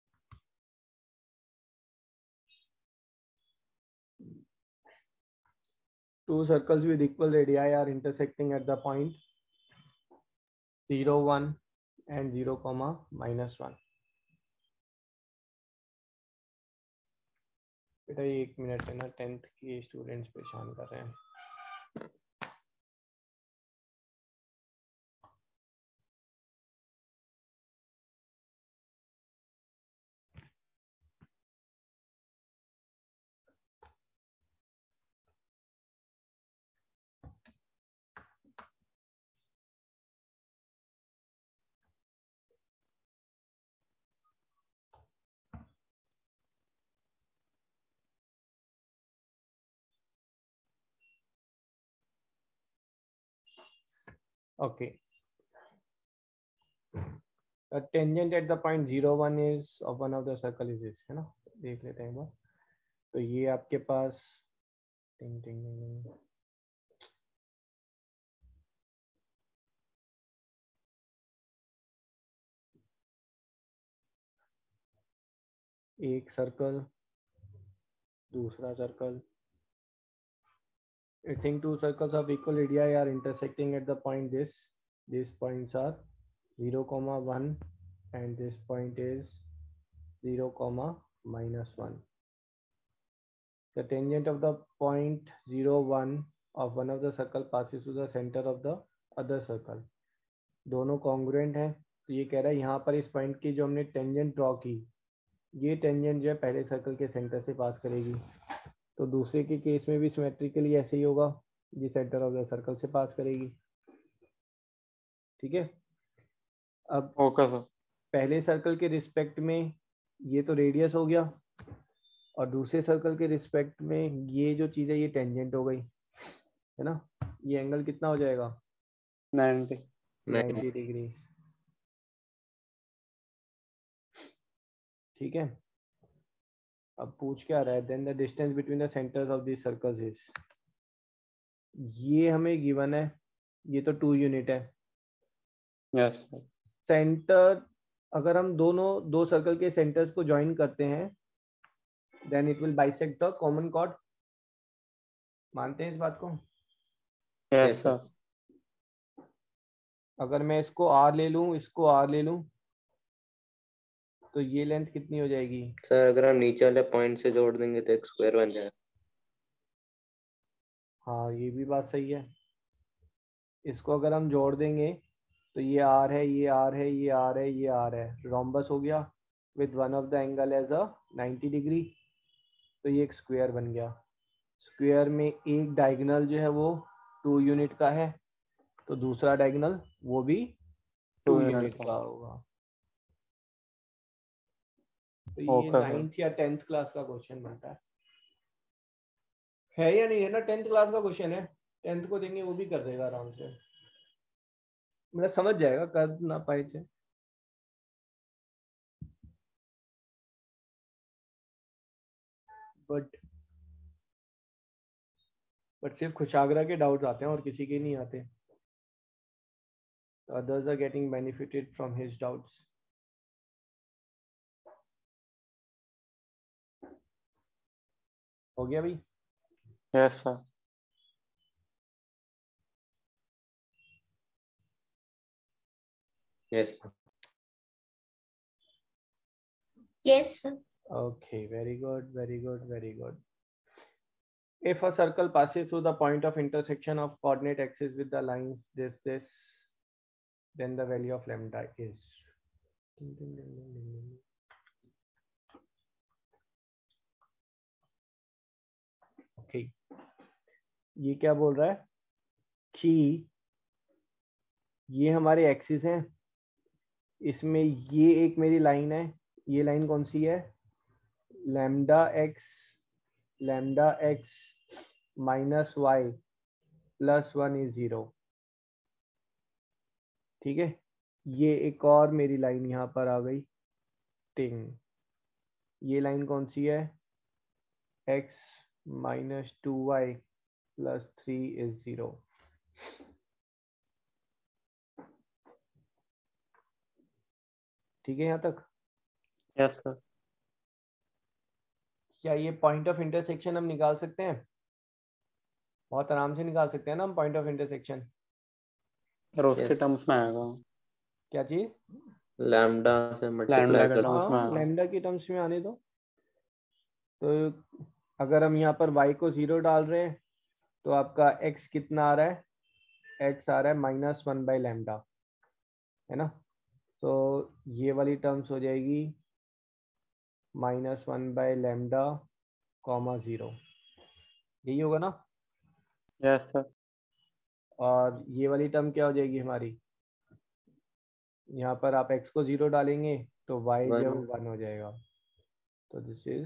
Speaker 1: Two circles with equal radii are intersecting at the point 0, 1 and 0, minus 1. बेटा ये 1 मिनट है ना, 10th के स्टूडेंट्स परेशान कर रहे हैं। Okay. The tangent at the point 0, 1 is of one of the circle is this, है ना। देख लेते हैं एक बार। तो ये आपके पास टिंग टिंग टिंग, एक सर्कल, दूसरा circle. I think two circles of equal radii are intersecting at the point this. These points are 0, 1 and this point is 0, minus 1. The tangent of the point 0, 1 of one of the circle passes to the center of the other circle. दोनों congruent हैं, तो ये कह रहा है यहाँ पर इस पॉइंट की जो हमने टेंजेंट ड्रॉ की, ये टेंजेंट जो है पहले सर्कल के सेंटर से पास करेगी। तो दूसरे के केस में भी सिमेट्रिकली ऐसे ही होगा, ये सेंटर ऑफ द सर्कल से पास करेगी। ठीक है। अब
Speaker 3: ओके सर।
Speaker 1: पहले सर्कल के रिस्पेक्ट में ये तो रेडियस हो गया, और दूसरे सर्कल के रिस्पेक्ट में ये जो चीज़ है ये टेंजेंट हो गई, है ना। ये एंगल कितना हो जाएगा, 90 डिग्री। ठीक है। अब पूछ क्या रहा है, then the distance between the centres of this circles is, ये हमें गिवन है, ये तो 2 यूनिट है।
Speaker 3: Yes sir.
Speaker 1: सेंटर, अगर हम दोनों दो सर्कल के सेंटर्स को ज्वाइन करते हैं, then it will bisect the common chord. मानते हैं इस बात को?
Speaker 3: Yes sir.
Speaker 1: अगर मैं इसको r ले लूं, इसको r ले लूं, तो ये लेंथ कितनी हो जाएगी
Speaker 4: सर? अगर हम नीचे वाले पॉइंट से जोड़ देंगे तो एक स्क्वायर बन जाएगा।
Speaker 1: हाँ ये भी बात सही है। इसको अगर हम जोड़ देंगे तो ये r है, ये r है, ये r है, ये r है, रोम्बस हो गया with one of the angle as a 90 degree, तो ये एक स्क्वायर बन गया। स्क्वायर में एक डायगोनल जो है वो 2 यूनिट का है, तो दूसरा डायगोनल वो भी 2 यूनिट का होगा। तो ये 9th या 10th क्लास का क्वेश्चन बनता है या नहीं, है ना। 10th क्लास का क्वेश्चन है, 10th को देंगे वो भी कर देगा आराम से, मतलब समझ जाएगा, कर ना पाए थे। बट बट सिर्फ खुशागरा के डाउट्स आते हैं और किसी के नहीं आते. Others are getting benefited from his doubts. हो गया भाई?
Speaker 3: Yes sir.
Speaker 4: Yes, sir.
Speaker 2: Yes, sir.
Speaker 1: Okay, very good, very good, very good. If a circle passes through the point of intersection of coordinate axis with the lines this, then the value of lambda is. Ding, ding, ding, ding, ding, ding. Okay, ये क्या बोल रहा है कि ये हमारे axis हैं, इसमें ये एक मेरी लाइन है, ये लाइन कौन सी है? Lambda X minus Y plus 1 is 0. ठीक है, ये एक और मेरी लाइन यहाँ पर आ गई. टिंग, ये लाइन कौन सी है? x minus 2y plus 3 is 0. ठीक है यहाँ तक?
Speaker 3: Yes sir.
Speaker 1: क्या ये पॉइंट ऑफ इंटरसेक्शन हम निकाल सकते हैं? बहुत आराम से निकाल सकते हैं ना हम पॉइंट ऑफ इंटरसेक्शन.
Speaker 3: सर उसके
Speaker 4: Yes.
Speaker 3: टर्म्स में आएगा.
Speaker 1: क्या चीज?
Speaker 4: लैम्डा से
Speaker 3: लैम्डा
Speaker 4: मल्टीप्लाई
Speaker 3: के
Speaker 4: कर.
Speaker 3: terms में
Speaker 1: हाँ,
Speaker 3: आएगा.
Speaker 1: लैम्डा की टर्म्स में आने दो. तो अगर हम यहाँ पर y को 0 डाल रहे हैं तो आपका x कितना आ रहा है? x आ रहा है -1/λ, है ना? तो ये वाली टर्म्स हो जाएगी -1/λ, 0. यही होगा ना?
Speaker 3: Yes sir.
Speaker 1: और ये वाली टर्म क्या हो जाएगी हमारी? यहाँ पर आप x को 0 डालेंगे तो y
Speaker 4: One.
Speaker 1: जो 1 हो जाएगा. तो दिस इज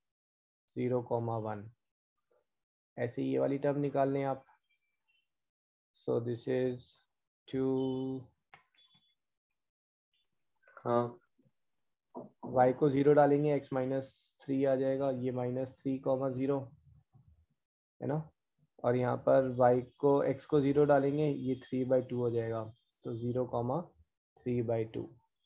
Speaker 1: 0,1. ऐसे ये वाली टर्म निकाल लें आप. So this is 2.
Speaker 4: हाँ.
Speaker 1: y को 0 डालेंगे x -3 आ जाएगा, ये -3,0 है ना? और यहाँ पर x को 0 डालेंगे, ये 3/2 हो जाएगा, तो 0,3/2.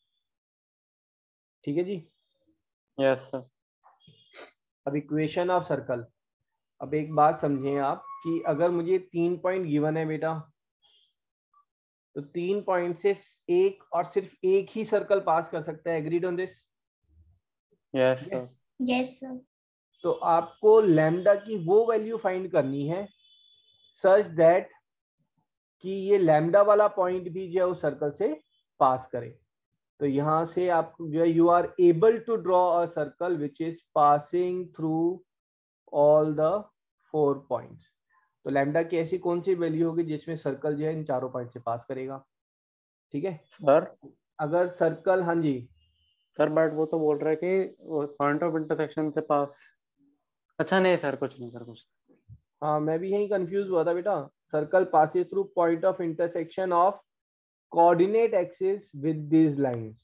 Speaker 1: ठीक है जी.
Speaker 3: Yes sir.
Speaker 1: अब इक्वेशन ऑफ सर्कल. अब एक बात समझें आप कि अगर मुझे 3 पॉइंट गिवन है बेटा, तो 3 पॉइंट से एक और सिर्फ एक ही सर्कल पास कर सकता है. Agreed on this?
Speaker 3: Yes sir.
Speaker 2: Yes, sir.
Speaker 1: तो आपको लैम्डा की वो वैल्यू फाइंड करनी है सच दैट कि ये लैम्डा वाला पॉइंट भी जो है उस सर्कल से पास करे. तो यहां से आप जो है you are able to draw a circle which is passing through all the 4 points. तो लैम्डा की ऐसी कौन सी वैल्यू होगी जिसमें सर्कल जो है इन चारों पॉइंट से पास करेगा? ठीक है
Speaker 3: सर.
Speaker 1: अगर सर्कल, हाँ जी,
Speaker 3: सर बट वो तो बोल रहा है कि पॉइंट ऑफ इंटरसेक्शन से पास. अच्छा नहीं सर, कुछ नहीं सर, कुछ.
Speaker 1: हाँ मैं भी यही कंफ्यूज हुआ था बेटा. Circle passes through point of intersection of coordinate axis with these lines.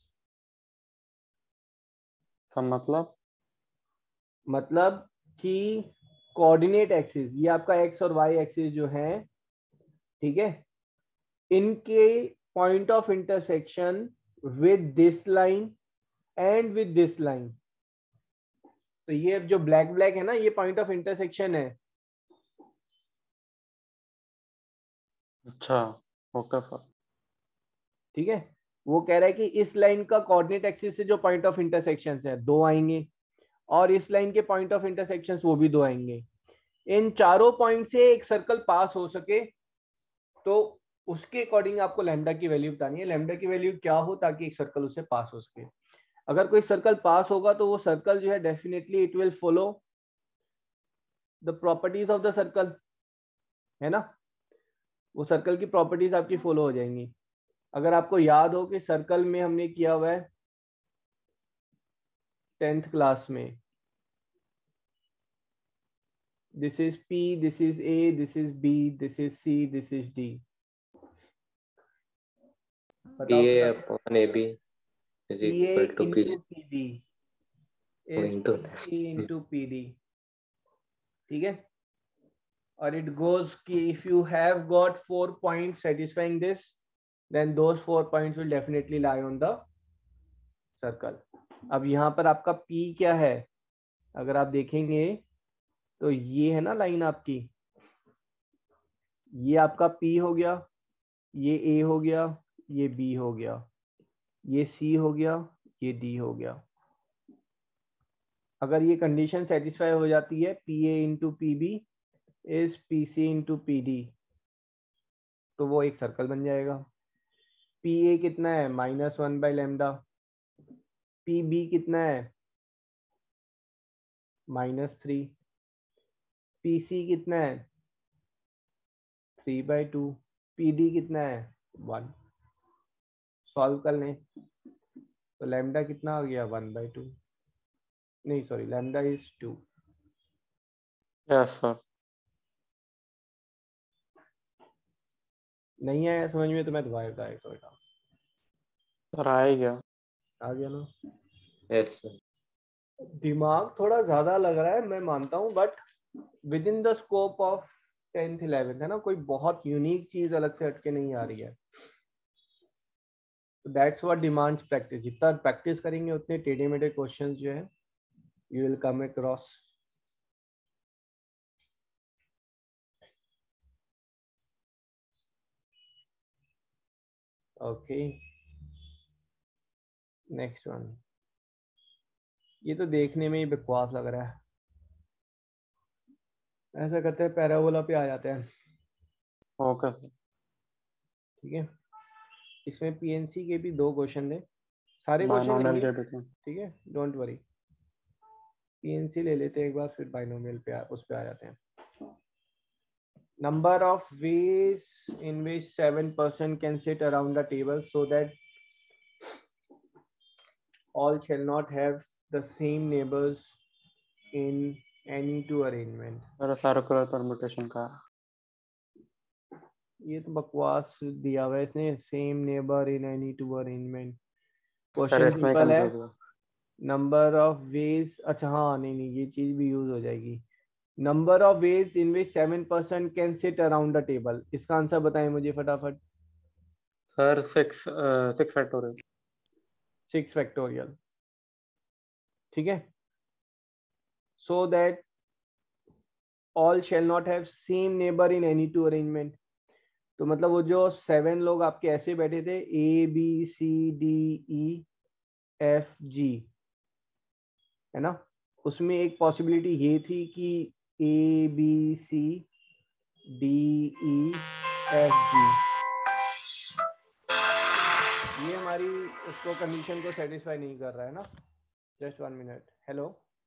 Speaker 3: सब
Speaker 1: मतलब कि कोऑर्डिनेट एक्सिस, ये आपका एक्स और वाई एक्सिस जो है, ठीक है, इनके point of intersection with this line and with this line. तो ये जो ब्लैक ब्लैक है ना, ये पॉइंट ऑफ इंटरसेक्शन है.
Speaker 3: अच्छा. Okay sir.
Speaker 1: ठीक है, वो कह रहा है कि इस लाइन का कोऑर्डिनेट एक्सिस से जो पॉइंट ऑफ इंटरसेक्शन है 2 आएंगे, और इस लाइन के पॉइंट ऑफ इंटरसेक्शन वो भी 2 आएंगे. इन चारों पॉइंट से एक सर्कल पास हो सके तो उसके अकॉर्डिंग आपको लैम्डा की वैल्यू बतानी है. लैम्डा की वैल्यू क्या हो ताकि एक सर्कल उससे पास हो सके. अगर कोई सर्कल पास होगा तो वो सर्कल जो है definitely it will follow the properties of the circle, है ना? वो सर्कल की प्रॉपर्टीज आपकी फॉलो हो जाएंगी. अगर आपको याद हो कि सर्कल में हमने किया हुआ है 10th क्लास में, this is P, this is A, this is B, this is C, this is D. बताओ
Speaker 4: PA upon AB is
Speaker 1: PA
Speaker 4: equal to
Speaker 1: into
Speaker 4: PC
Speaker 1: PD is
Speaker 4: into
Speaker 1: P into PD. ठीक है, or it goes ki if you have got 4 points satisfying this, then those 4 points will definitely lie on the circle. अब यहाँ पर आपका P क्या है, अगर आप देखेंगे तो ये है ना लाइन आपकी, ये आपका P हो गया, ये A हो गया, ये B हो गया, ये C हो गया, ये D हो गया. अगर ये कंडीशन सेटिस्फाई हो जाती है PA into PB is PC into PD, तो वो एक सर्कल बन जाएगा. PA कितना है -1/λ, PB कितना है -3, PC कितना है 3/2, PD कितना है 1. सॉल्व कर लें तो लैम्डा कितना आ गया 1/2, नहीं sorry lambda is 2.
Speaker 3: Yes sir.
Speaker 1: नहीं आया समझ में तो मैं दोबारा बताया तो बेटा.
Speaker 3: सर आ ही गया.
Speaker 1: आ गया ना.
Speaker 4: Yes sir.
Speaker 1: दिमाग थोड़ा ज्यादा लग रहा है मैं मानता हूँ, but within the scope of 10th 11th है ना, कोई बहुत यूनिक चीज अलग से हटके नहीं आ रही है. That's what demands practice. जितना प्रैक्टिस करेंगे उतने टेढ़े मेढ़े क्वेश्चंस जो है you will come across. Okay next one. ये तो देखने में ही बकवास लग रहा है. ऐसा करते हैं पैराबोला पे आ जाते हैं.
Speaker 3: Okay sir.
Speaker 1: ठीक है, इसमें पीएनसी के भी 2 क्वेश्चन थे, सारे क्वेश्चन लेंगे. ठीक है डोंट वरी. पीएनसी ले लेते हैं एक बार, फिर बाइनोमियल पे उस पे आ जाते हैं. Number of ways in which 7 person can sit around the table so that all shall not have the same neighbors in any two arrangement.
Speaker 3: Circular permutation का
Speaker 1: ये तो बकवास दिया हुआ है इसने. Same neighbour in any two arrangement.
Speaker 3: Sir
Speaker 1: question
Speaker 3: इसमें
Speaker 1: simple है.
Speaker 3: कंफ्यूज
Speaker 1: नंबर ऑफ वेज, अच्छा हाँ नहीं ये चीज भी यूज हो जाएगी. Number of ways in which 7 person can sit around the table. इसका आंसर बताएं मुझे फटाफट.
Speaker 3: Sir 6 factorial.
Speaker 1: 6 फैक्टोरियल. ठीक है. So that all shall not have same neighbour in any two arrangement. तो मतलब वो जो 7 लोग आपके ऐसे बैठे थे ABCDEFG है ना, उसमें एक पॉसिबिलिटी ये थी कि ABCDEFG ये हमारी उसको कंडीशन को सेटिस्फाई नहीं कर रहा है ना. Just 1 minute. हेलो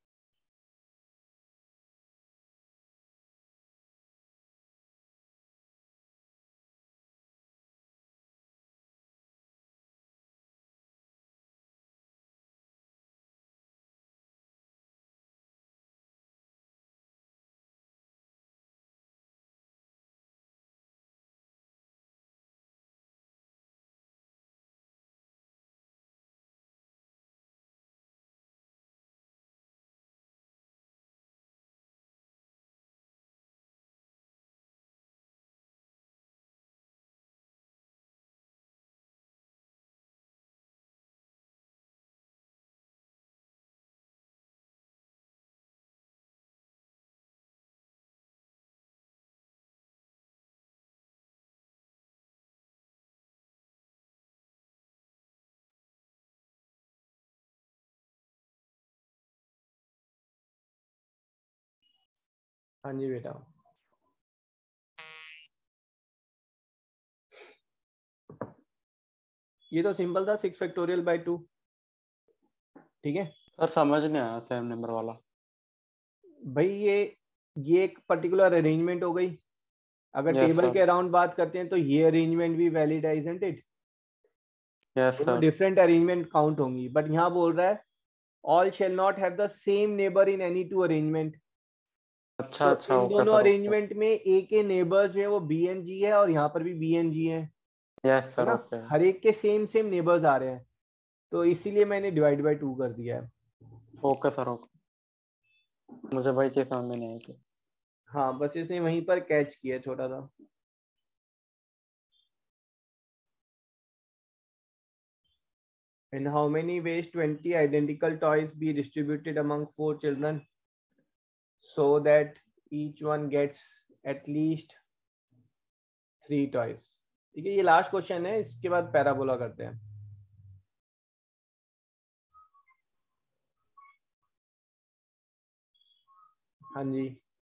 Speaker 1: हाँ जी बेटा. ये तो सिंपल था 6 फैक्टोरियल बाय 2. ठीक है
Speaker 3: सर समझ नहीं आया सेम नंबर वाला.
Speaker 1: भाई ये एक पर्टिकुलर अरेंजमेंट हो गई. अगर
Speaker 3: Yes,
Speaker 1: टेबल
Speaker 3: sir.
Speaker 1: के अराउंड बात करते हैं तो ये अरेंजमेंट भी वैलिड है, इजंट इट.
Speaker 3: यस
Speaker 1: दोनों
Speaker 3: सर.
Speaker 1: डिफरेंट अरेंजमेंट काउंट होंगी, बट यहाँ बोल रहा है all shall not have the same neighbour in any two arrangement.
Speaker 3: अच्छा
Speaker 1: तो
Speaker 3: अच्छा.
Speaker 1: इन
Speaker 3: ओके
Speaker 1: दोनों
Speaker 3: सर.
Speaker 1: अरेंजमेंट में ए के नेबर्स जो है वो BNG है और यहाँ पर भी BNG है
Speaker 3: यस
Speaker 1: है
Speaker 3: सर.
Speaker 1: ना.
Speaker 3: ओके.
Speaker 1: हर एक के सेम नेबर्स आ रहे हैं, तो इसीलिए मैंने डिवाइड बाय 2 कर दिया है.
Speaker 3: Okay sir. ओके. मुझे वही चीज समझ में नहीं आई थी.
Speaker 1: हाँ बस इसने वहीं पर कैच किया छोटा सा। In how many ways 20 identical toys be distributed among 4 children so that each one gets at least 3 toys? ठीक है, ये लास्ट क्वेश्चन है, इसके बाद पैराबोला करते हैं। हाँ जी।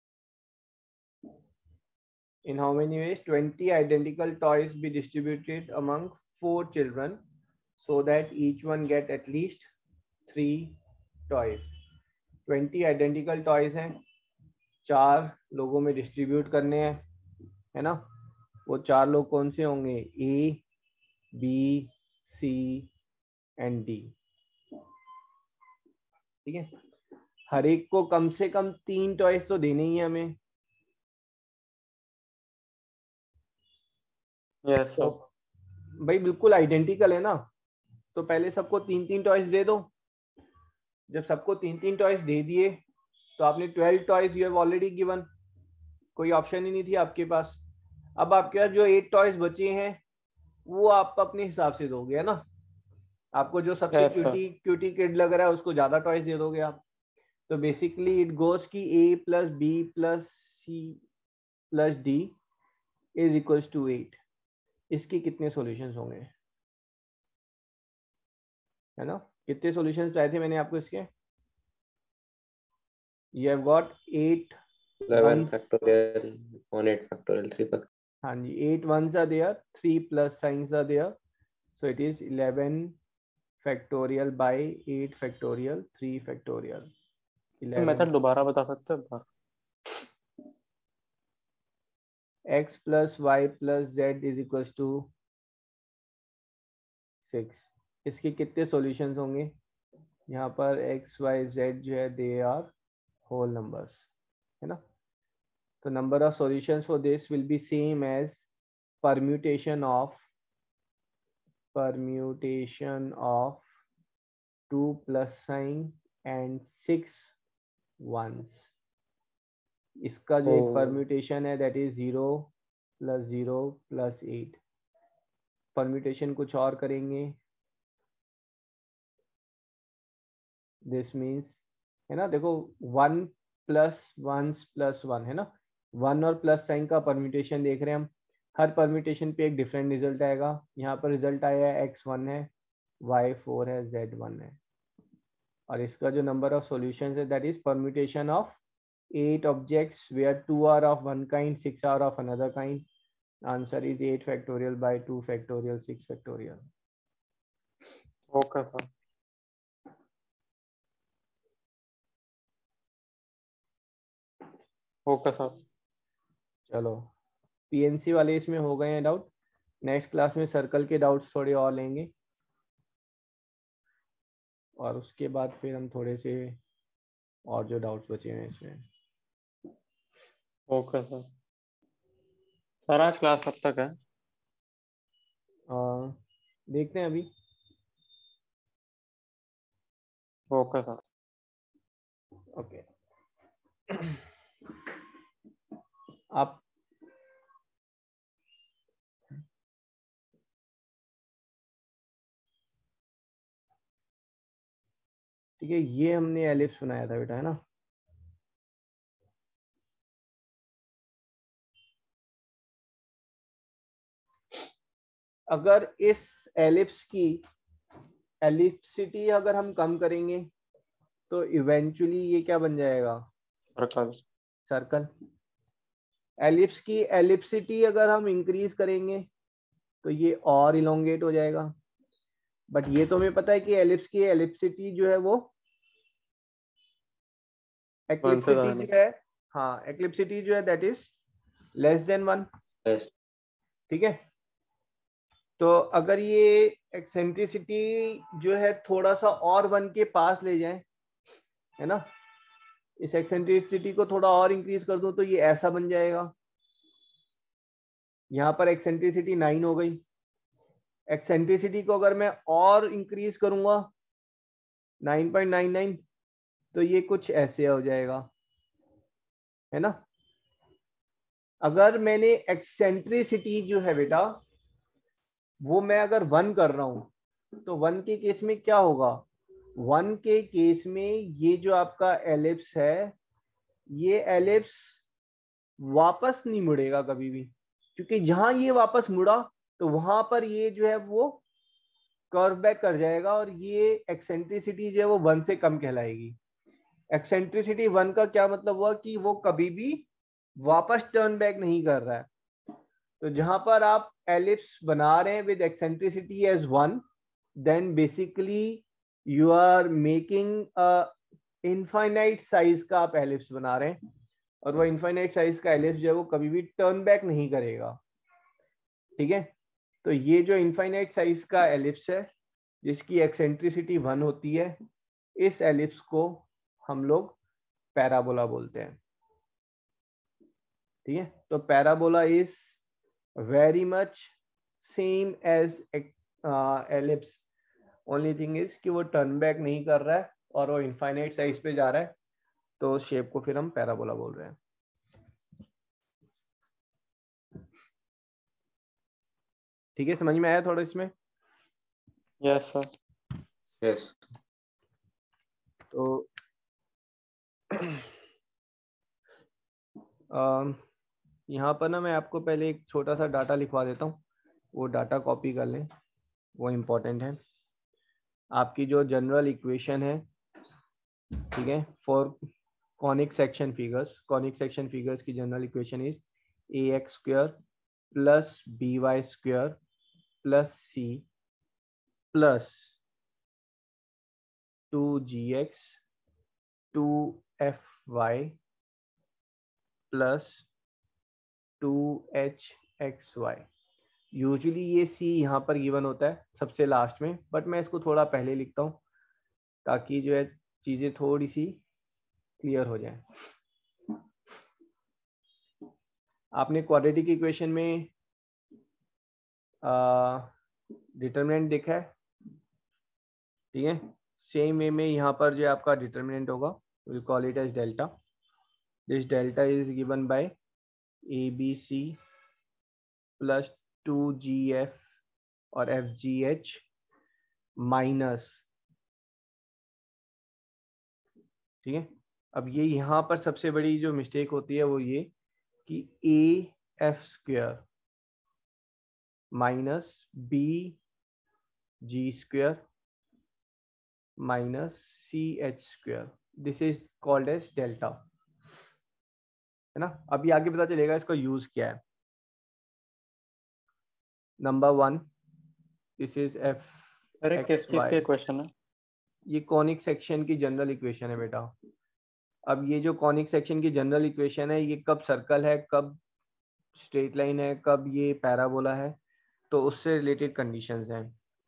Speaker 1: In how many ways 20 identical toys be distributed among 4 children so that each one get at least 3 toys? 20 identical toys हैं, 4 लोगों में डिस्ट्रीब्यूट करने हैं, है ना। वो 4 लोग कौन से होंगे? A, B, C and D. ठीक है, हर एक को कम से कम 3 टॉयज तो देने ही है हमें।
Speaker 3: यस
Speaker 1: तो
Speaker 3: सर।
Speaker 1: भाई बिल्कुल आइडेंटिकल है ना, तो पहले सबको 3-3 टॉयज दे दो। जब सबको 3-3 टॉयज दे दिए तो आपने 12 toys you have already given, कोई ऑप्शन ही नहीं थी आपके पास। अब आपके पास जो 8 टॉयज बचे हैं वो आप अपने हिसाब से दोगे, है ना। आपको जो सबसे
Speaker 3: Yes, sir.
Speaker 1: क्यूटी किड लग रहा है उसको ज्यादा टॉयज दे दोगे आप। तो बेसिकली इट गोज की A plus B plus C plus D is equals to 8। इसके कितने सॉल्यूशंस होंगे, है ना। कितने सॉल्यूशंस बताए थे मैंने आपको इसके? You have got 8
Speaker 4: 11
Speaker 1: ones.
Speaker 4: factorial, 1 8 factorial, 3 factorial.
Speaker 1: हाँ जी, 8 ones are there, 3 plus signs are there, so it is 11 factorial by 8 factorial 3 factorial 11
Speaker 3: method दोबारा बता सकते हो?
Speaker 1: x plus y plus z is equals to 6। इसके कितने सॉल्यूशंस होंगे? यहाँ पर x y z जो है दे आर होल नंबर्स, है ना। तो number of solutions for this will be same as permutation of 2 plus sign and 6 ones। इसका जो एक परम्यूटेशन है दैट इज 0 + 0 + 8। परम्यूटेशन कुछ और करेंगे, दिस मीन्स, है ना। देखो 1 + 1 + 1 है ना, 1 और प्लस साइन का परम्यूटेशन देख रहे हैं हम। हर परम्यूटेशन पे एक डिफरेंट रिजल्ट आएगा। यहाँ पर रिजल्ट आया है x1 है, y4 है, z1 है। और इसका जो नंबर ऑफ सॉल्यूशंस है that is permutation of 8 objects where 2 are of one kind, 6 are of another kind. Answer is 8 factorial by 2 factorial 6 factorial.
Speaker 3: Okay sir. Okay sir.
Speaker 1: चलो पीएनसी वाले इसमें हो गए हैं डाउट। नेक्स्ट क्लास में circle के doubts थोड़े और लेंगे और उसके बाद फिर हम थोड़े से और जो डाउट्स बचे हैं इसमें।
Speaker 3: Okay sir. सर आज क्लास कब तक है?
Speaker 1: देखते हैं अभी।
Speaker 3: Okay sir.
Speaker 1: ओके आप ठीक है, ये हमने एलिप्स बनाया था बेटा, है ना। अगर इस एलिप्स की एलिप्सिटी अगर हम कम करेंगे तो इवेंचुअली ये क्या बन जाएगा?
Speaker 3: सर्कल।
Speaker 1: सर्कल। एलिप्स की एलिप्सिटी अगर हम इंक्रीज करेंगे तो ये और इलोंगेट हो जाएगा। बट ये तो हमें पता है कि एलिप्स की एलिप्सिटी जो है वो एक्लिप्सिटी जो है, हाँ एक्लिप्सिटी जो है that is less than 1।
Speaker 4: Yes.
Speaker 1: ठीक है, तो अगर ये एक्सेंट्रिसिटी जो है थोड़ा सा और 1 के पास ले जाए, है ना, इस एक्सेंट्रिसिटी को थोड़ा और इंक्रीज कर दूं तो ये ऐसा बन जाएगा। यहाँ पर एक्सेंट्रिसिटी 9 हो गई। एक्सेंट्रिसिटी को अगर मैं और इंक्रीज करूंगा 9.99 तो ये कुछ ऐसे हो जाएगा, है ना। अगर मैंने एक्सेंट्रिसिटी जो है बेटा वो मैं अगर 1 कर रहा हूं तो 1 के केस में क्या होगा, 1 के केस में ये जो आपका एलिप्स है ये एलिप्स वापस नहीं मुड़ेगा कभी भी, क्योंकि जहां ये वापस मुड़ा तो वहां पर ये जो है वो कर्व बैक कर जाएगा और ये एक्सेंट्रिसिटी जो है वो 1 से कम कहलाएगी। एक्सेंट्रिसिटी 1 का क्या मतलब हुआ कि वो कभी भी वापस टर्न बैक नहीं कर रहा है। तो जहां पर आप एलिप्स बना रहे हैं with eccentricity as 1, then basically you are making a infinite size का आप एलिप्स बना रहे हैं, और वो इनफाइनाइट साइज का एलिप्स जो है वो कभी भी टर्न बैक नहीं करेगा। ठीक है, तो ये जो इनफाइनाइट साइज का एलिप्स है जिसकी एक्सेंट्रिसिटी 1 होती है, इस एलिप्स को हम लोग पैराबोला बोलते हैं। ठीक है, तो parabola is very much same as ellipse, only thing is कि वो टर्न बैक नहीं कर रहा है और वो इनफाइनाइट साइज पे जा रहा है, तो शेप को फिर हम पैराबोला बोल रहे हैं। ठीक है, समझ में आया थोड़ा इसमें?
Speaker 3: Yes sir.
Speaker 4: यस।
Speaker 1: तो यहाँ पर ना मैं आपको पहले एक छोटा सा डाटा लिखवा देता हूँ, वो डाटा कॉपी कर लें, वो इम्पोर्टेंट है। आपकी जो जनरल इक्वेशन है, ठीक है, फॉर कॉनिक सेक्शन फिगर्स की general equation is ax square plus by square plus c plus 2gx 2fy plus 2hxy। Usually ये c यहाँ पर गिवन होता है सबसे लास्ट में, बट मैं इसको थोड़ा पहले लिखता हूँ ताकि जो है चीजें थोड़ी सी क्लियर हो जाए। आपने क्वाड्रेटिक इक्वेशन में डिटरमिनेंट देखा है, ठीक है, सेम वे में यहाँ पर जो आपका डिटरमिनेंट होगा, will call it as delta. This delta is given by ABC plus 2GF और FGH माइनस, ठीक है। अब ये यहाँ पर सबसे बड़ी जो मिस्टेक होती है वो ये कि AF square minus BG square minus CH square, this is called as delta, है ना। अभी आगे पता चलेगा इसका यूज क्या है। नंबर 1, दिस इज F
Speaker 3: अरे किस चीज
Speaker 1: XY,
Speaker 3: के क्वेश्चन है?
Speaker 1: ये कॉनिक सेक्शन की जनरल इक्वेशन है बेटा। अब ये जो कॉनिक सेक्शन की जनरल इक्वेशन है, ये कब सर्कल है, कब स्ट्रेट लाइन है, कब ये पैराबोला है, तो उससे रिलेटेड कंडीशंस हैं।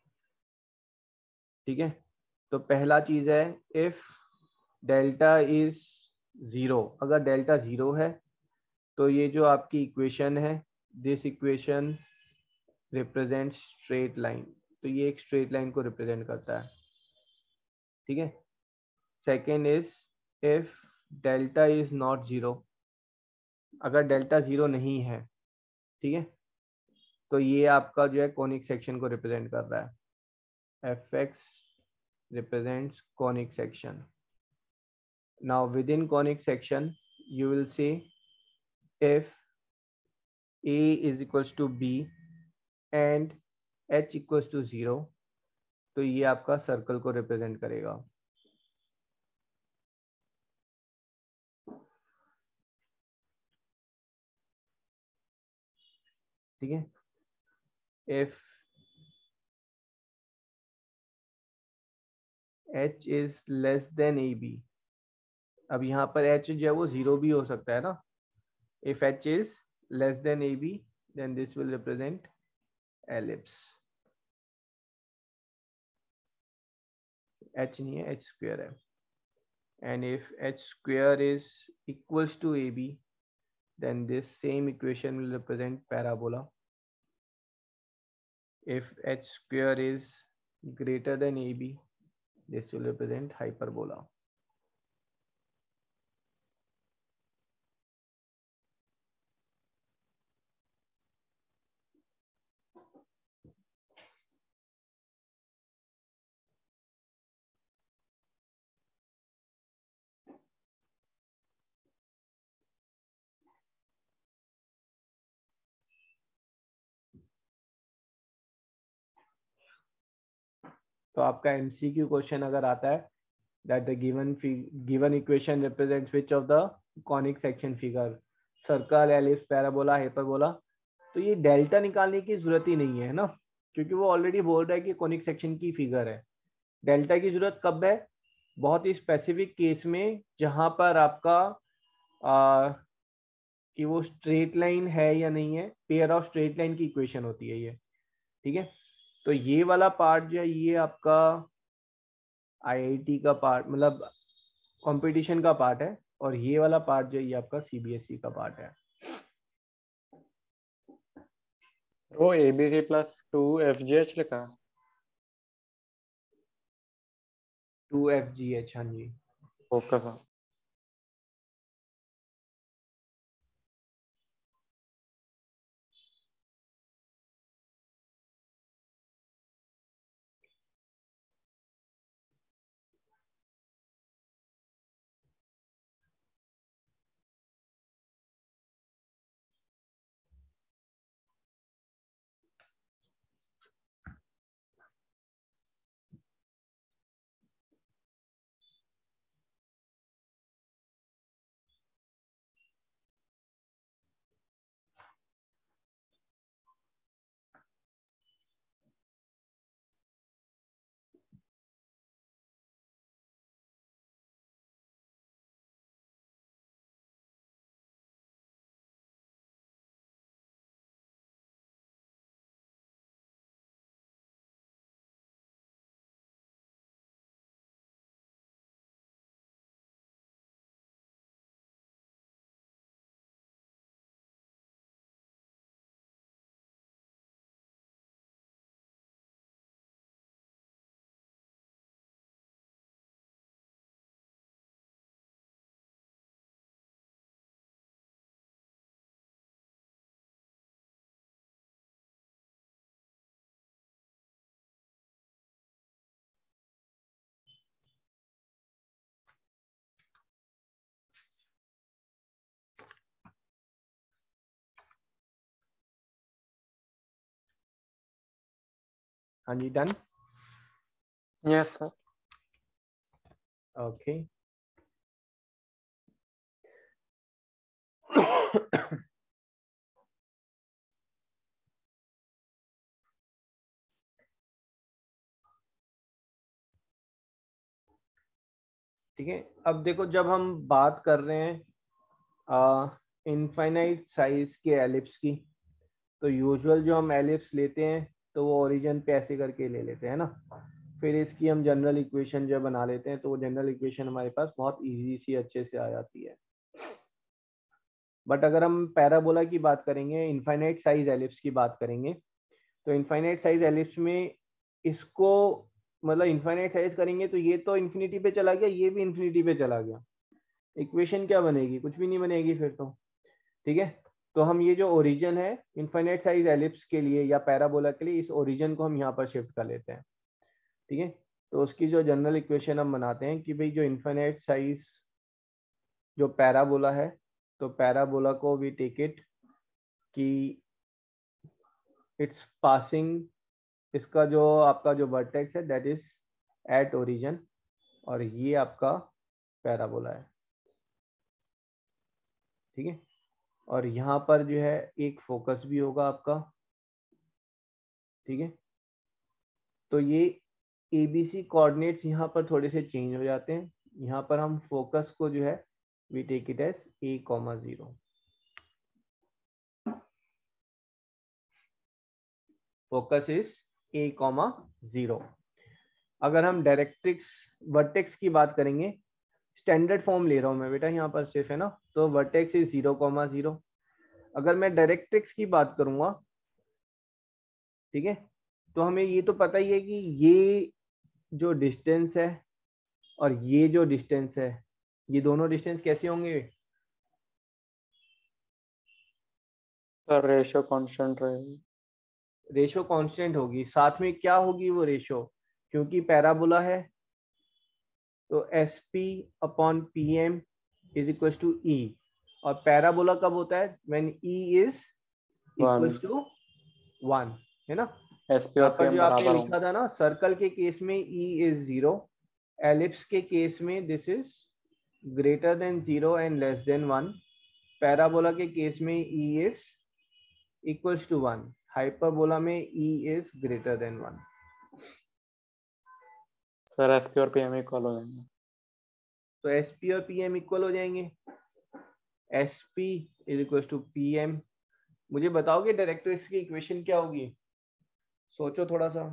Speaker 1: ठीक है, तो पहला चीज है इफ डेल्टा इज 0, अगर डेल्टा 0 है तो ये जो आपकी इक्वेशन है, this equation represent straight line, तो ये एक स्ट्रेट लाइन को रिप्रेजेंट करता है। ठीक है, second is if delta is not 0, अगर डेल्टा 0 नहीं है, ठीक है, तो ये आपका जो है कॉनिक सेक्शन को रिप्रेजेंट कर रहा है। fx represents conic section. Now within conic section you will see if a is equals to b and h equals to 0, तो ये आपका सर्कल को रिप्रेजेंट करेगा। ठीक है, if h is less than ab, अब यहाँ पर h जो है वो 0 भी हो सकता है ना। if h is less than ab then this will represent ellipse, h नहीं है, h स्क्वायर है। and if h square is equals to ab then this same equation will represent parabola. If h square is greater than ab, this will represent hyperbola. तो आपका MCQ question अगर आता है that the given equation represents which of the conic section figure, circle, ellipse, parabola, hyperbola, तो ये delta निकालने की जरूरत ही नहीं है ना, क्योंकि वो ऑलरेडी बोल रहा है कि कॉनिक सेक्शन की फिगर है। डेल्टा की जरूरत कब है? बहुत ही स्पेसिफिक केस में जहां पर आपका कि वो स्ट्रेट लाइन है या नहीं है, पेयर ऑफ स्ट्रेट लाइन की इक्वेशन होती है ये, ठीक है। तो ये वाला पार्ट जो है ये आपका IIT का पार्ट, मतलब कंपटीशन का पार्ट है, और ये वाला पार्ट जो है ये आपका CBSE का पार्ट है।
Speaker 3: वो ABC प्लस 2FGH लिखा
Speaker 1: 2FGH, हाँ जी।
Speaker 3: फोकस।
Speaker 1: हाँ जी, डन।
Speaker 3: Yes sir.
Speaker 1: ओके ठीक है। अब देखो, जब हम बात कर रहे हैं इनफाइनाइट साइज के एलिप्स की, तो यूजुअल जो हम एलिप्स लेते हैं तो वो ओरिजिन पे ऐसे करके ले लेते हैं ना, फिर इसकी हम जनरल इक्वेशन जो बना लेते हैं, तो वो जनरल इक्वेशन हमारे पास बहुत इजी सी अच्छे से आ जाती है। बट अगर हम पैराबोला की बात करेंगे, इनफाइनाइट साइज एलिप्स की बात करेंगे, तो इनफाइनाइट साइज एलिप्स में इसको मतलब इनफाइनाइट साइज करेंगे तो ये तो इन्फिनिटी पे चला गया, ये भी इन्फिनिटी पे चला गया, इक्वेशन क्या बनेगी? कुछ भी नहीं बनेगी फिर तो, ठीक है। तो हम ये जो ओरिजिन है इनफाइनाइट साइज एलिप्स के लिए या पैराबोला के लिए, इस ओरिजिन को हम यहाँ पर शिफ्ट कर लेते हैं, ठीक है। तो उसकी जो जनरल इक्वेशन हम बनाते हैं कि भाई जो इनफाइनाइट साइज जो पैराबोला है, तो पैराबोला को वी टेक इट कि इट्स पासिंग, इसका जो आपका जो वर्टेक्स है दैट इज एट ओरिजिन, और ये आपका पैराबोला है, ठीक है। और यहाँ पर जो है एक फोकस भी होगा आपका, ठीक है। तो ये ABC कोऑर्डिनेट्स यहाँ पर थोड़े से चेंज हो जाते हैं। यहाँ पर हम फोकस को जो है we take it as A,0, focus is A,0। अगर हम डायरेक्ट्रिक्स वर्टेक्स की बात करेंगे, स्टैंडर्ड फॉर्म ले रहा हूं मैं बेटा यहाँ पर सिर्फ, है ना, तो वर्टेक्स इज 0,0। अगर मैं डायरेक्ट्रिक्स की बात करूंगा, ठीक है, तो हमें ये तो पता ही है कि ये जो डिस्टेंस है और ये जो डिस्टेंस है, ये दोनों डिस्टेंस कैसे होंगे?
Speaker 3: सर रेशियो कांस्टेंट रहेगी।
Speaker 1: रेशो कांस्टेंट होगी, साथ में क्या होगी वो रेशो? क्योंकि पैराबोला है तो SP/PM is equal to E, और पैराबोला कब होता है? When E is equal to 1, है ना।
Speaker 3: एसपी
Speaker 1: यहाँ
Speaker 3: और
Speaker 1: पर
Speaker 3: पीएम
Speaker 1: जो आपने
Speaker 3: बराबर
Speaker 1: लिखा
Speaker 3: होंगे।
Speaker 1: था ना, सर्कल के केस में E इज 0, एलिप्स के केस में this is greater than 0 and less than 1, parabola के केस में E is equals to 1, hyperbola में E is greater than 1।
Speaker 3: Sir SP और पीएम इक्वल हो जाएंगे।
Speaker 1: तो एसपी और पीएम इक्वल हो जाएंगे। SP is equals to PM. मुझे बताओगे डायरेक्ट्रिक्स की इक्वेशन क्या होगी? सोचो थोड़ा सा।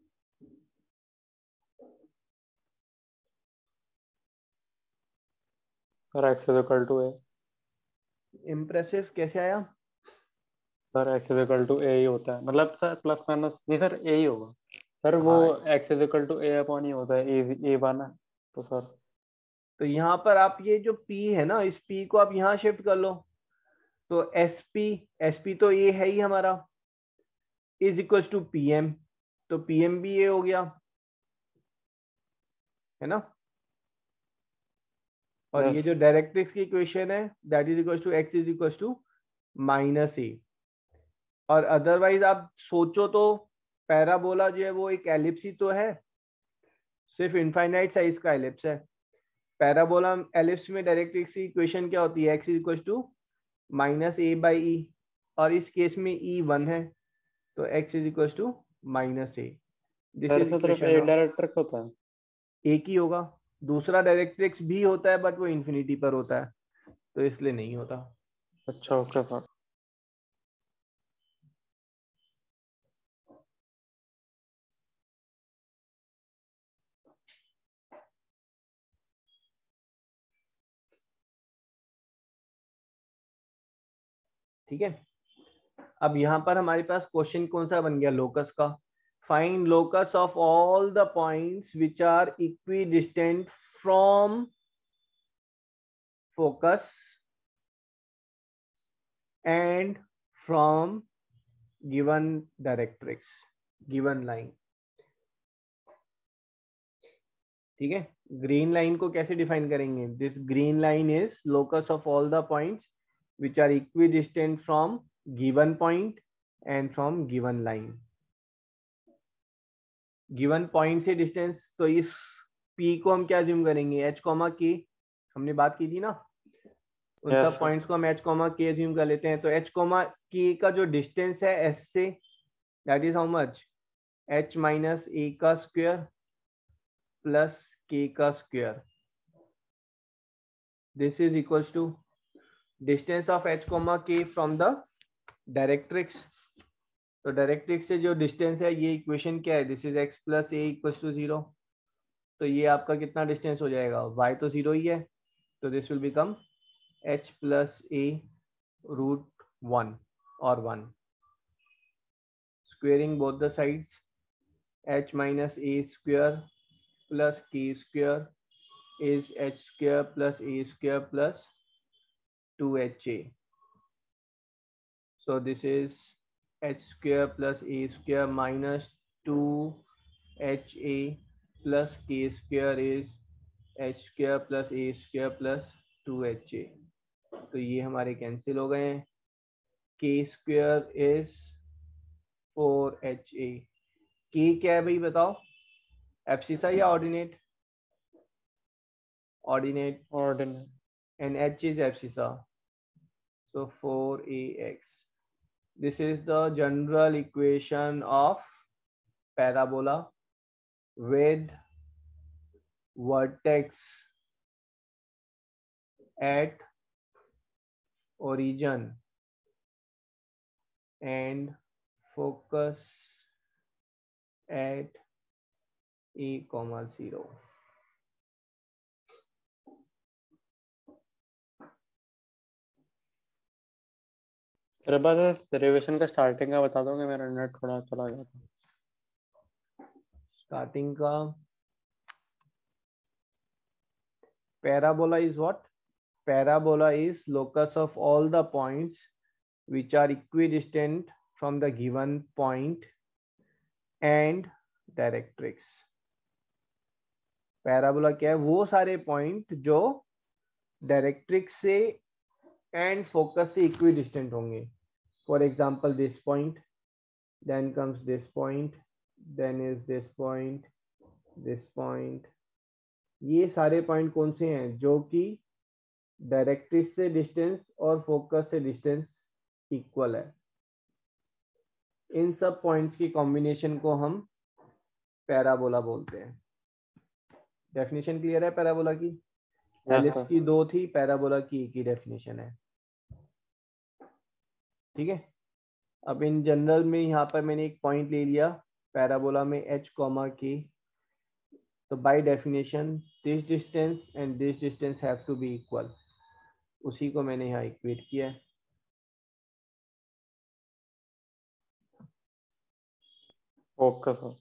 Speaker 3: Sir x is equal to a.
Speaker 1: Impressive कैसे आया?
Speaker 3: Sir x is equal to a ही होता है, मतलब सर प्लस माइनस नहीं सर ए ही होगा सर, वो
Speaker 1: हाँ,
Speaker 3: x is equal to a upon ही होता है, ए वन है तो सर।
Speaker 1: तो यहाँ पर आप ये जो P है ना, इस P को आप यहाँ शिफ्ट कर लो, तो SP तो ये है ही हमारा, इज इक्वल्स टू PM, तो PM भी ये हो गया है ना। और ये
Speaker 3: Yes.
Speaker 1: जो डायरेक्ट्रिक्स की इक्वेशन है that is equals to x is equals to -a। और अदरवाइज आप सोचो तो पैराबोला जो है वो एक एलिप्स ही तो है, सिर्फ इनफाइनाइट साइज का एलिप्स है। पैराबोला एलिप्स में डायरेक्ट्रिक्स की इक्वेशन क्या होती है? x is equals to -a/e, और इस केस में E 1 है, तो x is equals to -a। This
Speaker 3: sir
Speaker 1: is
Speaker 3: से सिर्फ
Speaker 1: इक्वेशन
Speaker 3: एक
Speaker 1: ऑफ,
Speaker 3: डायरेक्ट्रिक्स होता है।
Speaker 1: एक ही होगा, दूसरा डायरेक्ट्रिक्स भी होता है बट वो इन्फिनिटी पर होता है, तो इसलिए नहीं होता।
Speaker 3: अच्छा ओके सर।
Speaker 1: ठीक है, अब यहाँ पर हमारे पास क्वेश्चन कौन सा बन गया? लोकस का। Find locus of all the points which are equidistant from focus and from given directrix, given line. ठीक है, ग्रीन लाइन को कैसे डिफाइन करेंगे? This green line is locus of all the points which are equidistant from given point and from given line. Given point से distance, तो इस P को हम क्या ज्यूम करेंगे? H, K, हमने बात की थी ना, उन
Speaker 3: Yes,
Speaker 1: सब
Speaker 3: sir.
Speaker 1: पॉइंट्स को हम H, K ज्यूम कर लेते हैं। तो H, K का जो डिस्टेंस है S से, that is how much? H minus A का स्क्वायर प्लस K का square, this is equals to distance of H, K from the directrix. तो डायरेक्ट्रिक्स से जो डिस्टेंस है, ये इक्वेशन क्या है? This is x plus a equals to 0। तो ये आपका कितना डिस्टेंस हो जाएगा? y तो 0 ही है, तो this will become h plus a root 1 और 1, squaring both the sides, h minus a square plus k square is h square plus a square plus 2ha। so this is h square plus a square minus 2ha plus k square is h square plus a square plus 2ha। तो ये हमारे cancel हो गए हैं। k square is 4ha। k क्या है भाई बताओ? एब्सिसा या ordinate? Ordinate,
Speaker 3: Ordinate.
Speaker 1: and h is abscissa, so 4ax। This is the general equation of parabola with vertex at origin and focus at a comma 0।
Speaker 3: मेरे पास derivation का starting का बता दोगे, मेरा नेट थोड़ा चला गया था।
Speaker 1: स्टार्टिंग का parabola is what? Parabola is locus of all the points which are equidistant from the given point and directrix. Parabola क्या है? वो सारे पॉइंट जो डायरेक्ट्रिक्स से एंड फोकस से इक्विडिस्टेंट होंगे। For example this point, then comes this point, then is this point, this point. ये सारे पॉइंट कौन से हैं जो कि डायरेक्ट्रिक्स से डिस्टेंस और फोकस से डिस्टेंस इक्वल है। इन सब पॉइंट्स की कॉम्बिनेशन को हम पैराबोला बोलते हैं। डेफिनेशन क्लियर है पैराबोला की? एलिप्स की 2 थी, पैराबोला की एक ही डेफिनेशन है। ठीक है, अब इन जनरल में यहाँ पर मैंने एक पॉइंट ले लिया पैराबोला में h, k, तो by definition this distance and this distance have to be equal. उसी को मैंने यहाँ इक्वेट किया है।
Speaker 3: Okay sir.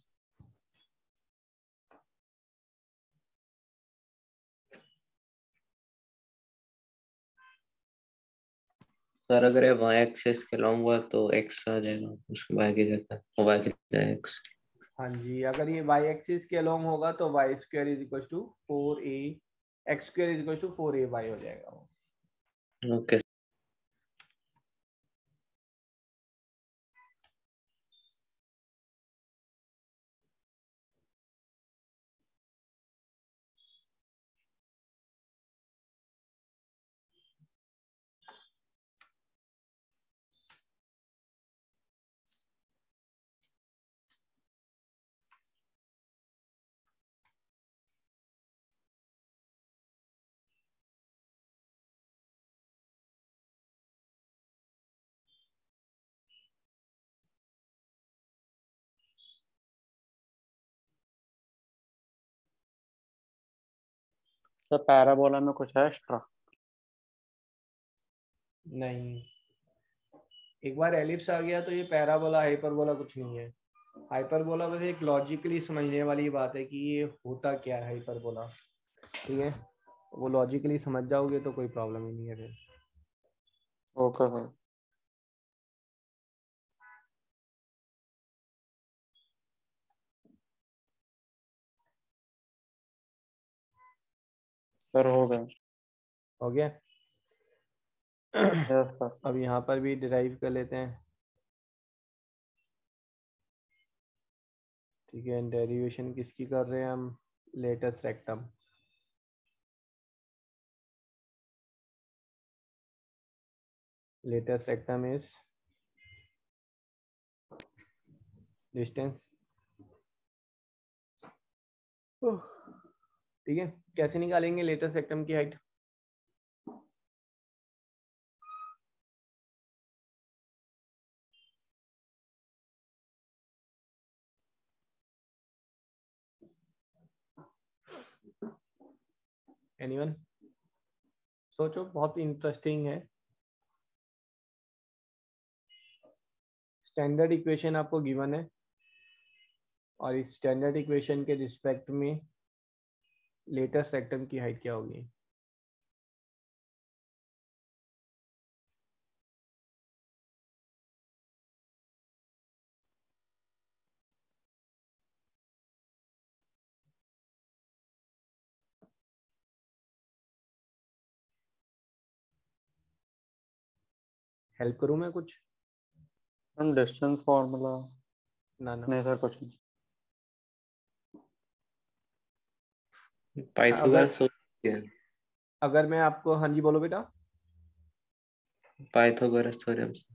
Speaker 4: सर अगर ये y एक्सिस के लॉन्ग हुआ तो x आ जाएगा उसके बाकी जगह, और बाकी जगह x।
Speaker 1: हाँ जी, अगर ये y एक्सिस के अलोंग होगा तो y square is equal to 4a, x square is equal to 4ay हो जाएगा वो।
Speaker 4: ओके
Speaker 3: सर पैराबोला में कुछ है एक्स्ट्रा?
Speaker 1: नहीं, एक बार एलिप्स आ गया तो ये पैराबोला हाइपरबोला कुछ नहीं है। हाइपरबोला बस एक लॉजिकली समझने वाली बात है कि ये होता क्या है हाइपरबोला। ठीक है, वो लॉजिकली समझ जाओगे तो कोई प्रॉब्लम ही नहीं है फिर।
Speaker 3: Okay sir. सर हो गया।
Speaker 1: हो गया।
Speaker 3: Yes sir.
Speaker 1: अब यहाँ पर भी डिराइव कर लेते हैं। ठीक है, डेरिवेशन किसकी कर रहे हैं हम? Latus rectum. Latus rectum is distance. ठीक है, कैसे निकालेंगे लेटस रेक्टम की हाइट? एनीवन? सोचो, बहुत इंटरेस्टिंग है। स्टैंडर्ड इक्वेशन आपको गिवन है और इस स्टैंडर्ड इक्वेशन के रिस्पेक्ट में लेटेस्ट रेक्टम की हाइट क्या होगी? हेल्प करूं मैं कुछ?
Speaker 3: हम डिस्टेंस फार्मूला।
Speaker 1: ना ना,
Speaker 3: नहीं सर कुछ नहीं।
Speaker 4: पाइथागोरस
Speaker 1: अगर मैं आपको, हाँ जी बोलो बेटा।
Speaker 4: पाइथागोरस थ्योरम से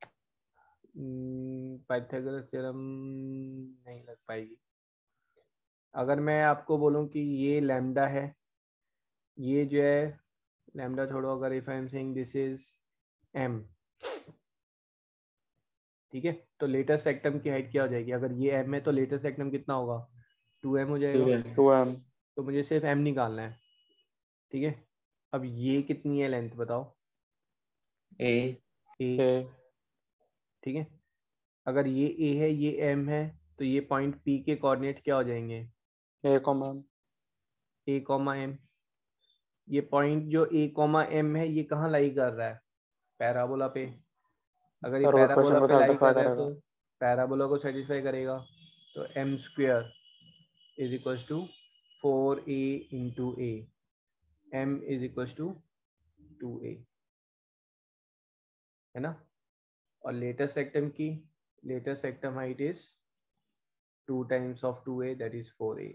Speaker 1: पाइथागोरस थ्योरम नहीं लग पाएगी। अगर मैं आपको बोलूं कि ये लैम्डा है, ये जो है लैम्डा छोड़ो, अगर if I am saying this is m, ठीक है, तो लेटेस्ट रेक्टम की हाइट क्या हो जाएगी? अगर ये m है तो लेटेस्ट रेक्टम कितना होगा? 2m हो जाएगा।
Speaker 3: 2m।
Speaker 1: तो मुझे सिर्फ m निकालना है। ठीक है, अब ये कितनी है लेंथ बताओ?
Speaker 4: a
Speaker 1: a। ठीक है, अगर ये a है, ये m है, तो ये पॉइंट p के कोऑर्डिनेट क्या हो जाएंगे?
Speaker 3: a, m।
Speaker 1: a, m। ये पॉइंट जो a, m है, ये कहाँ लाई कर रहा है? पैराबोला पे। अगर ये
Speaker 3: सर वो
Speaker 1: पैराबोला
Speaker 3: क्वेश्चन को
Speaker 1: पे लाई
Speaker 3: सेटिस्फाई
Speaker 1: कर रहा है
Speaker 3: करेगा।
Speaker 1: तो पैराबोला को सेटिस्फाई करेगा। तो m square is equal to 4a into a, m is equal to 2a, है ना? और लेटेस्ट रेक्टम की latest sectum height is 2 times of 2a, that is 4a.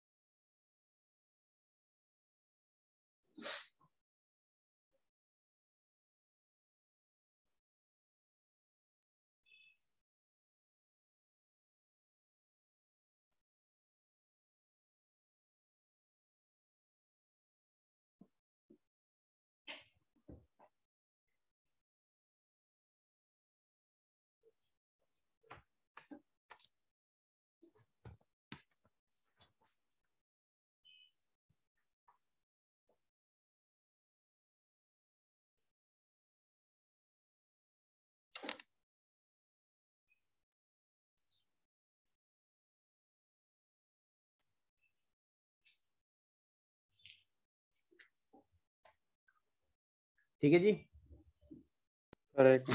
Speaker 1: ठीक है जी।
Speaker 3: करेक्ट।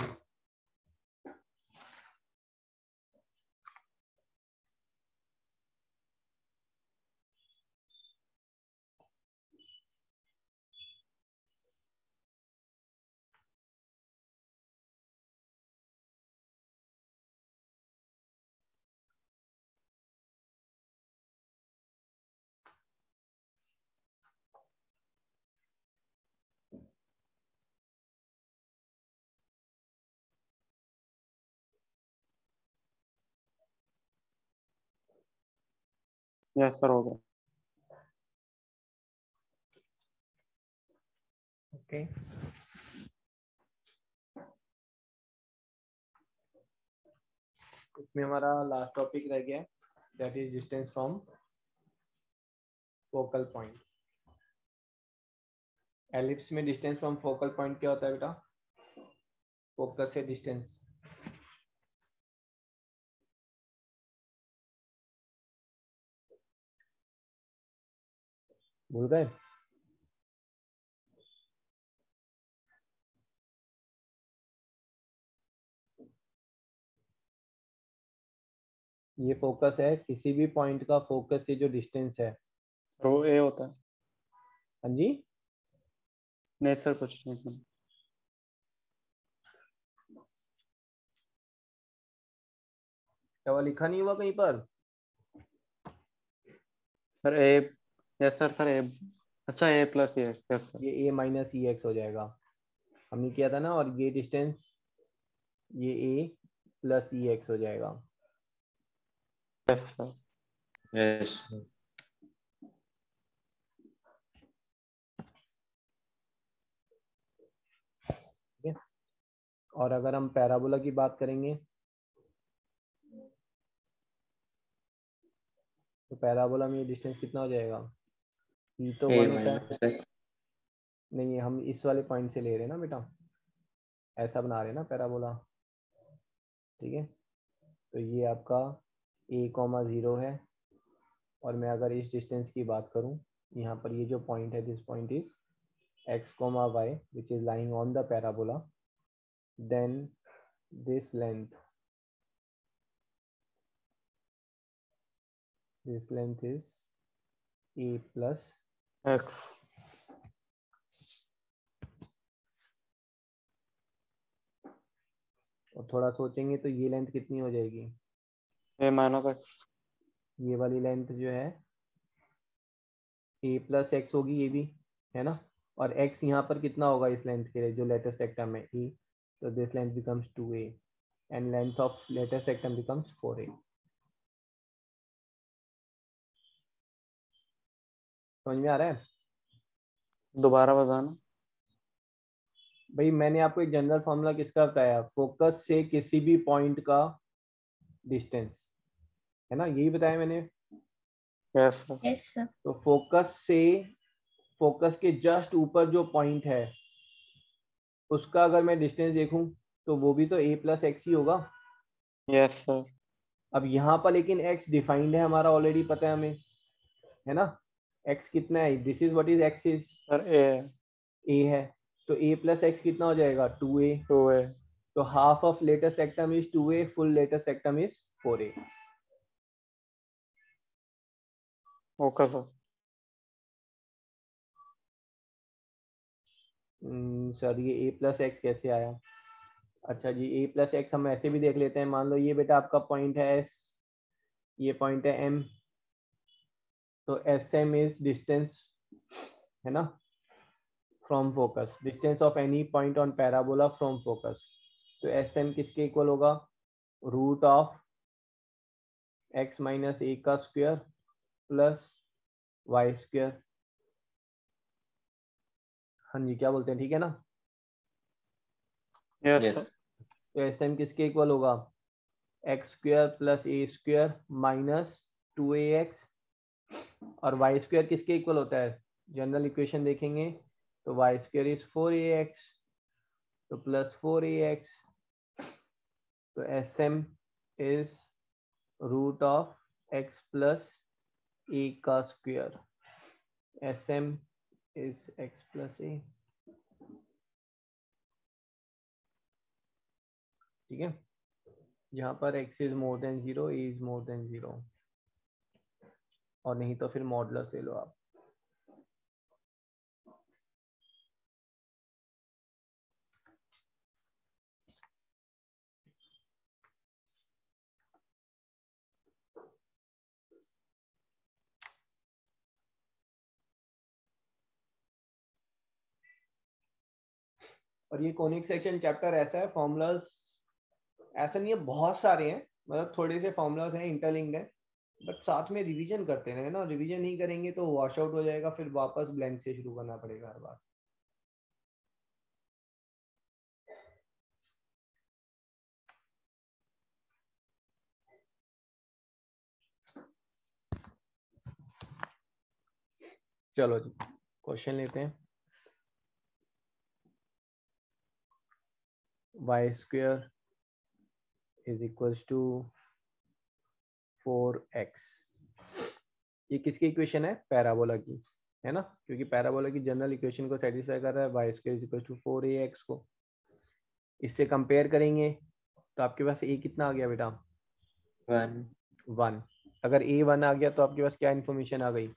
Speaker 3: यस सर, हो गया।
Speaker 1: ओके, इसमें हमारा लास्ट टॉपिक रह गया है, that is distance from focal point. Ellipse में डिस्टेंस फ्रॉम फोकल पॉइंट क्या होता है बेटा? फोकस से डिस्टेंस। भूल गए? ये फोकस है, किसी भी पॉइंट का फोकस से जो डिस्टेंस है।
Speaker 3: रो ए होता है।
Speaker 1: हाँ जी,
Speaker 3: नहीं सर, कुछ नहीं।
Speaker 1: क्या वो लिखा नहीं हुआ कहीं पर?
Speaker 3: Sir a, yes sir, sir a, अच्छा a plus a, yes sir.
Speaker 1: ये a माइनस ई एक्स हो जाएगा, हमने किया था ना। और ये डिस्टेंस, ये a प्लस ई एक्स हो जाएगा।
Speaker 3: Yes sir.
Speaker 4: यस।
Speaker 1: ठीक है। और अगर हम पैराबोला की बात करेंगे तो पैराबोला में ये डिस्टेंस कितना हो जाएगा? e तो
Speaker 4: ए
Speaker 1: 1 होता है।
Speaker 4: Minus x.
Speaker 1: नहीं, हम इस वाले पॉइंट से ले रहे हैं ना बेटा, ऐसा बना रहे हैं ना पैराबोला। ठीक है, तो ये आपका a,0 है। और मैं अगर इस डिस्टेंस की बात करूं, यहाँ पर ये जो पॉइंट है, this point is x, y which is lying on the parabola, then this length is a plus
Speaker 3: x.
Speaker 1: और थोड़ा सोचेंगे तो ये लेंथ कितनी हो जाएगी?
Speaker 3: A minus x.
Speaker 1: ये वाली लेंथ जो है a प्लस एक्स होगी, ये भी है ना। और x यहाँ पर कितना होगा इस लेंथ के लिए जो लेटेस्ट सेक्टम है, e, तो this length becomes 2a and length of latus rectum becomes 4a। समझ में आ रहा है?
Speaker 3: दोबारा बताना।
Speaker 1: भाई मैंने आपको एक जनरल फॉर्मूला किसका बताया? फोकस से किसी भी पॉइंट का डिस्टेंस, है ना, यही बताया मैंने।
Speaker 3: Yes sir.
Speaker 2: Yes, sir.
Speaker 1: तो फोकस से, फोकस के जस्ट ऊपर जो पॉइंट है उसका अगर मैं डिस्टेंस देखूं तो वो भी तो a प्लस एक्स ही होगा।
Speaker 3: Yes sir.
Speaker 1: अब यहाँ पर लेकिन x डिफाइंड है हमारा, ऑलरेडी पता है हमें, है ना। x कितना है? This is what is x is
Speaker 3: sir a
Speaker 1: a है, तो a प्लस एक्स कितना हो जाएगा? 2a।
Speaker 3: 2a।
Speaker 1: तो half of latus rectum is 2a, full latus rectum is 4a।
Speaker 3: Okay sir.
Speaker 1: Sir ये a प्लस एक्स कैसे आया? अच्छा जी, a प्लस एक्स हम ऐसे भी देख लेते हैं। मान लो ये बेटा आपका पॉइंट है s, ये पॉइंट है m, तो एस एम इज डिस्टेंस, है ना, from focus, distance of any point on parabola from focus. तो एस एम किसके इक्वल होगा? Root of x minus a का स्क्वायर प्लस वाई स्क्वायर। हाँ जी, क्या बोलते हैं, ठीक है ना?
Speaker 3: Yes
Speaker 4: yes
Speaker 3: sir.
Speaker 1: तो एस एम किसके इक्वल होगा? X square plus a square minus 2ax, और वाई स्क्वायर किसके इक्वल होता है? जनरल इक्वेशन देखेंगे तो वाई स्क्वायर इज 4ax, तो प्लस 4ax, तो S M is root of x plus a का square. S M is x plus a, ठीक है, यहाँ पर x is more than 0, a is more than 0, और नहीं तो फिर मॉडुलस ले लो आप। और ये कोनिक सेक्शन चैप्टर ऐसा है, फॉर्मूलाज ऐसा नहीं है, बहुत सारे हैं, मतलब थोड़े से फॉर्मूलाज हैं, इंटरलिंक्ड है, बट साथ में रिवीजन करते रहे ना। रिवीजन नहीं करेंगे तो वॉश आउट हो जाएगा, फिर वापस ब्लैंक से शुरू करना पड़ेगा हर बार। चलो जी, क्वेश्चन लेते हैं। Y square is equals to 4x, ये किसकी इक्वेशन है? पैराबोला की, है ना, क्योंकि पैराबोला की जनरल इक्वेशन को सेटिस्फाई कर रहा है y square is equals to 4ax को। इससे कंपेयर करेंगे तो आपके पास a कितना आ गया बेटा? 1। अगर a 1 आ गया तो आपके पास क्या इन्फॉर्मेशन आ गई?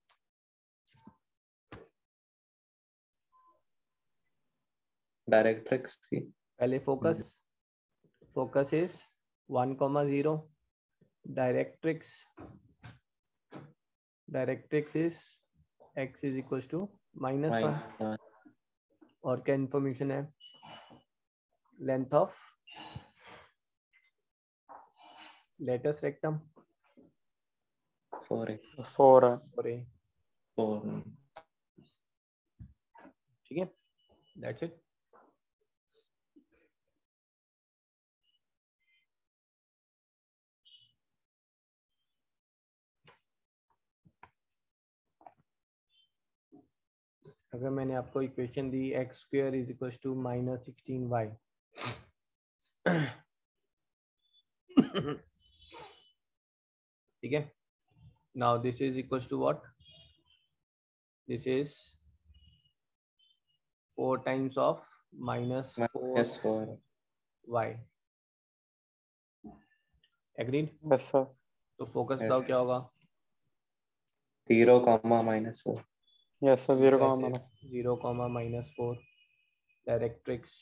Speaker 4: डायरेक्ट्रिक्स की
Speaker 1: पहले focus, focus is 1,0, directrix, directrix is x is equals to -1, और क्या इन्फॉर्मेशन है? लेंथ ऑफ लेटेस्ट रेक्टम
Speaker 4: 4
Speaker 3: 4 है।
Speaker 1: 4a,
Speaker 4: 4
Speaker 1: ठीक है, दैट्स इट। अगर मैंने आपको इक्वेशन दी x square is equal to -16y, ठीक है, now this is equal to what? This is 4 times of -4y, agreed?
Speaker 3: Yes sir.
Speaker 1: तो फोकस बताओ क्या होगा?
Speaker 4: 0, -4
Speaker 3: यस सर। 0 का हमारा
Speaker 1: 0, -4, directrix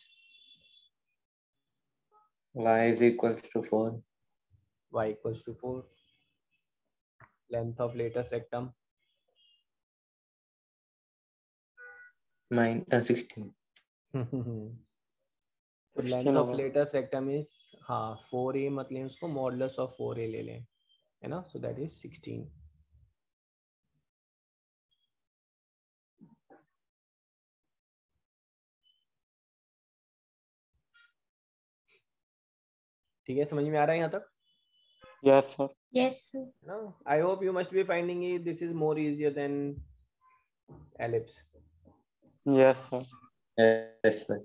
Speaker 4: y is equals to 4
Speaker 1: y equals to 4, length of latest rectum
Speaker 4: -16
Speaker 1: तो length of latus rectum is, हाँ 4a, मतलब उसको मॉडुलस ऑफ 4a ले लें, है ना, सो दैट इज 16। ठीक है, समझ में आ रहा है यहाँ तक?
Speaker 3: Yes sir.
Speaker 2: Yes, sir.
Speaker 1: No, I hope you must be finding it this is more easier than ellipse.
Speaker 3: Yes sir.
Speaker 4: yes sir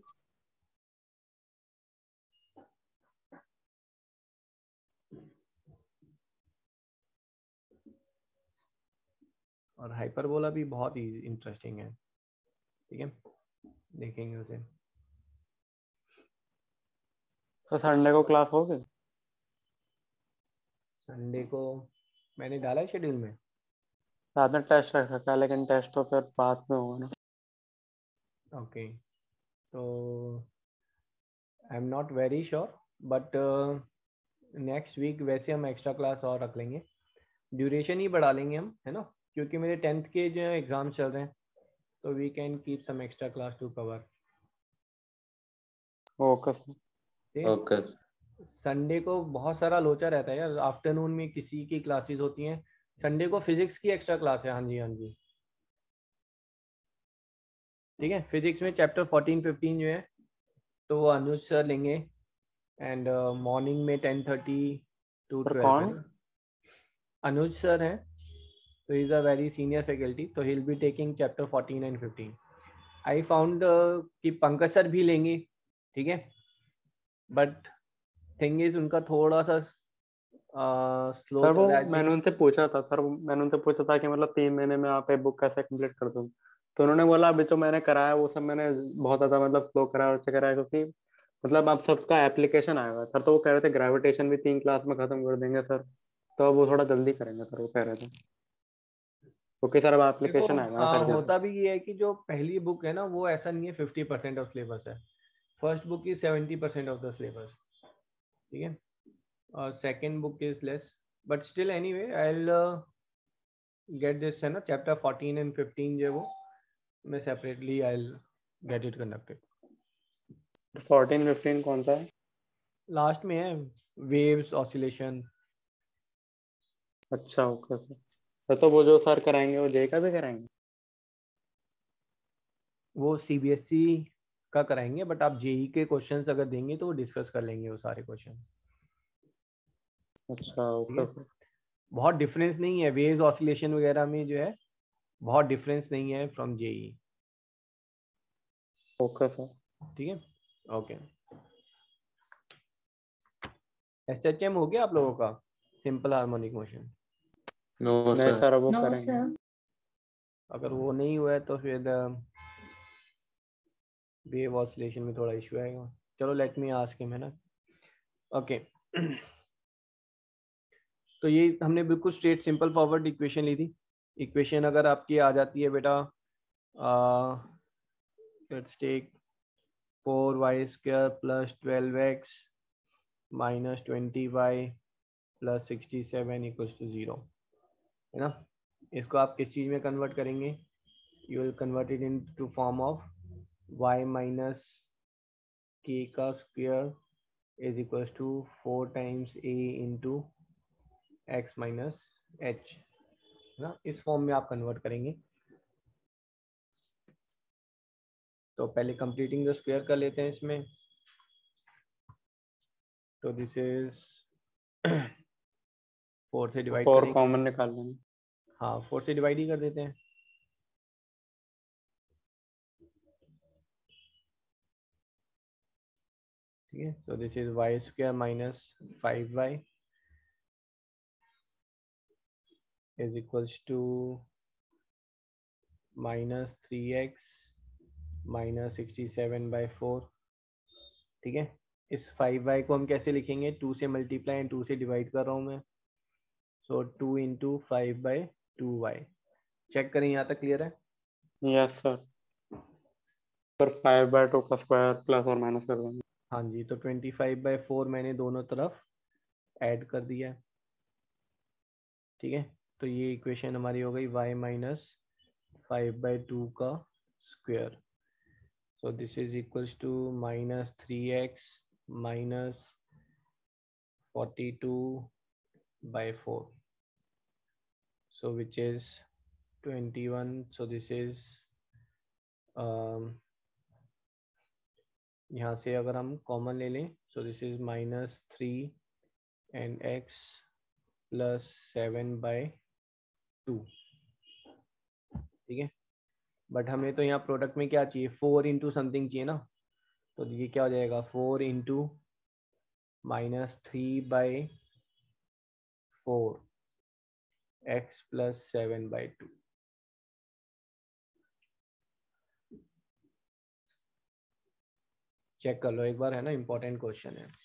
Speaker 1: और हाइपरबोला भी बहुत ही इंटरेस्टिंग है, ठीक है, देखेंगे उसे।
Speaker 3: तो संडे को क्लास होगी?
Speaker 1: संडे को मैंने डाला है शेड्यूल में।
Speaker 3: साथ में टेस्ट रख रखा है, लेकिन टेस्ट तो फिर बाद में होगा ना।
Speaker 1: ओके, तो I am not very sure, but next week वैसे हम एक्स्ट्रा क्लास और रख लेंगे, ड्यूरेशन ही बढ़ा लेंगे हम, है ना, क्योंकि मेरे 10th के जो एग्जाम चल रहे हैं, तो we can keep some extra class to cover.
Speaker 3: Okay sir.
Speaker 4: Okay
Speaker 1: Sunday को बहुत सारा लोचा रहता है यार, आफ्टरनून में किसी की क्लासेस होती हैं, संडे को फिजिक्स की एक्स्ट्रा क्लास है। हाँ जी हाँ जी, ठीक है। फिजिक्स में चैप्टर 14-15 जो है तो वो अनुज सर लेंगे, एंड मॉर्निंग में 10:30 to
Speaker 3: सर
Speaker 1: 12 है
Speaker 3: कौन?
Speaker 1: ना। अनुज सर हैं, तो is a very senior faculty, तो he will be taking chapter 14 and 15। I found कि पंकज सर भी लेंगे, ठीक है, बट थिंग इज उनका थोड़ा सा स्लो
Speaker 3: सर
Speaker 1: चल
Speaker 3: वो
Speaker 1: रहा है, आई
Speaker 3: मैंने
Speaker 1: थिंक।
Speaker 3: उनसे पूछा था सर, मैंने उनसे पूछा था कि मतलब 3 महीने में आप बुक कैसे कंप्लीट कर दूँ, तो उन्होंने बोला अभी तो मैंने कराया वो सब, मैंने बहुत ज्यादा मतलब स्लो करा और अच्छा कराया, क्योंकि मतलब अब सबका एप्लीकेशन आएगा सर, तो वो कह रहे थे ग्रेविटेशन भी 3 क्लास में खत्म कर देंगे सर, तो अब वो थोड़ा जल्दी करेंगे सर, वो कह रहे थे, क्योंकि सर अब
Speaker 1: देखो,
Speaker 3: एप्लीकेशन आएगा ना सर जल्दी।
Speaker 1: होता भी ये है कि जो पहली बुक है ना, वो ऐसा नहीं है 50% ऑफ सिलेबस है, first book is 70% of the syllabus, ठीक है, और second book is less, but still anyway I will get this, है ना, चैप्टर 14 and 15 जो है वो मैं separately I will get it conducted.
Speaker 3: 14-15 कौन सा है?
Speaker 1: लास्ट में है वेव्स ऑसिलेशन।
Speaker 3: अच्छा ओके सर, तो वो जो सर कराएंगे वो जेई का भी कराएंगे?
Speaker 1: वो सीबीएसई का कराएंगे, बट आप जेई के क्वेश्चंस अगर देंगे तो वो डिस्कस कर लेंगे वो सारे क्वेश्चन,
Speaker 3: अच्छा
Speaker 1: ठीक
Speaker 3: ओके
Speaker 1: है।
Speaker 3: सर।
Speaker 1: बहुत डिफरेंस नहीं है वेव्स ऑसिलेशन वगैरह में जो है, बहुत डिफरेंस नहीं है फ्रॉम जेई,
Speaker 3: ओके सर।
Speaker 1: ठीक है। ओके, एसएचएम हो गया आप लोगों का, सिंपल हार्मोनिक मोशन।
Speaker 4: नो
Speaker 3: नहीं
Speaker 4: सर।
Speaker 3: सर, अब वो
Speaker 2: No,
Speaker 3: करेंगे।
Speaker 2: sir.
Speaker 1: अगर वो नहीं हुआ है तो फिर वेव ऑसिलेशन में थोड़ा इशू आएगा। चलो लेट मी आस्क हिम, है ना। ओके तो ये हमने बिल्कुल स्ट्रेट सिंपल फॉरवर्ड इक्वेशन ली थी। इक्वेशन अगर आपकी आ जाती है बेटा, let's take 4y² + 12x - 20y + 67 = 0, है ना। इसको आप किस चीज़ में कन्वर्ट करेंगे, you will convert it into form of y - k का square = 4 times a into x - h, है ना। इस फॉर्म में आप कन्वर्ट करेंगे। तो पहले कंप्लीटिंग द स्क्वायर कर लेते हैं इसमें। तो दिस इज 4 से डिवाइड
Speaker 3: 4
Speaker 1: करेंगे।
Speaker 3: कॉमन निकाल लेंगे।
Speaker 1: हाँ 4 से डिवाइड ही कर देते हैं। ठीक है, सो this is y² - 5y = -3x - 67/4, ठीक है। इस 5y को हम कैसे लिखेंगे, 2 से मल्टीप्लाई एंड 2 से डिवाइड कर रहा हूँ मैं, सो 2 × 5/2y। चेक करें, यहाँ तक क्लियर है।
Speaker 3: यस सर, पर 5/2 का स्क्वायर प्लस और माइनस कर देंगे।
Speaker 1: हाँ जी, तो 25/4 मैंने दोनों तरफ ऐड कर दिया है, ठीक है। तो ये इक्वेशन हमारी हो गई y - 5/2 का स्क्वायर। So this is equals to -3x - 42/4, so which is 21। so this is यहाँ से अगर हम कॉमन ले लें, so this is -3 and x + 7/2, ठीक है। बट हमें तो यहाँ प्रोडक्ट में क्या चाहिए, 4 × समथिंग चाहिए ना, तो ये क्या हो जाएगा, 4 × -3/4 x + 7/2। चेक कर लो एक बार, है ना, इंपॉर्टेंट क्वेश्चन है।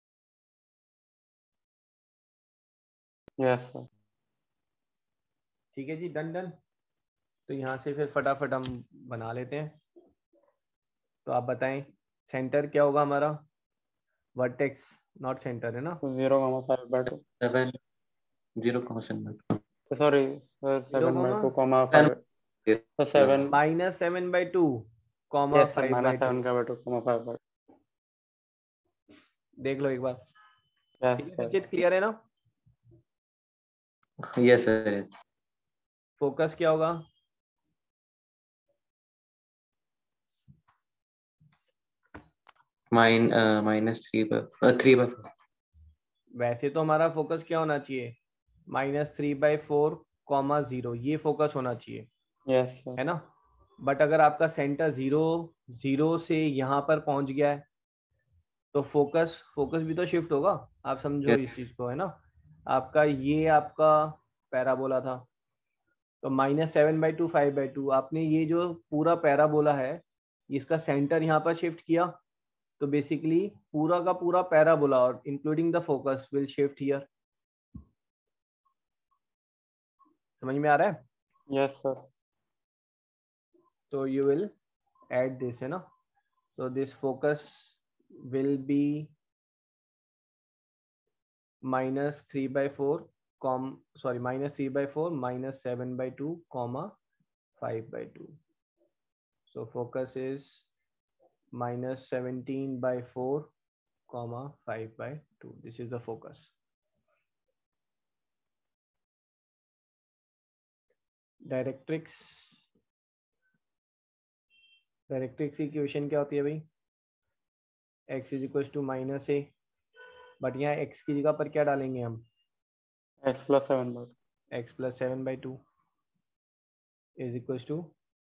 Speaker 3: Yes sir.
Speaker 1: ठीक है जी, डन डन। तो यहाँ से फिर फटाफट हम बना लेते हैं। तो आप बताएं सेंटर क्या होगा हमारा, वर्टेक्स नॉट सेंटर है ना,
Speaker 3: 0,5/2
Speaker 4: 7 0,7
Speaker 3: सॉरी 7/2,5 तो 7
Speaker 1: -7/2,
Speaker 3: यस सर
Speaker 1: 5/2।
Speaker 3: -7/2,5
Speaker 1: देख लो एक बार।
Speaker 3: यस
Speaker 1: ठीक है
Speaker 3: सर
Speaker 1: रचित, क्लियर है ना?
Speaker 4: Yes sir.
Speaker 1: फोकस क्या होगा?
Speaker 4: -3/4।
Speaker 1: वैसे तो हमारा फोकस क्या होना चाहिए, -3/4, 0, ये फोकस होना चाहिए,
Speaker 3: यस सर
Speaker 1: है ना। बट अगर आपका सेंटर 0 0 से यहाँ पर पहुंच गया है तो फोकस फोकस भी तो शिफ्ट होगा। आप समझो
Speaker 4: Yes.
Speaker 1: इस चीज को, है ना। आपका ये आपका पैराबोला था, तो -7/2, 5/2, आपने ये जो पूरा पैराबोला है इसका सेंटर यहाँ पर शिफ्ट किया, तो बेसिकली पूरा का पूरा पैराबोला और including the focus will shift here. समझ में आ रहा है?
Speaker 3: यस सर
Speaker 1: तो यू विल ऐड दिस, है ना। so this focus will be -3/4 -3/4 -7/2, 5/2. so focus is -17/4, 5/2. this is the focus. Directrix की इक्वेशन क्या होती है भाई? x is equal to -a, but यहाँ x की जगह पर क्या डालेंगे हम?
Speaker 3: x + 7/2
Speaker 1: x + 7/2 is equals to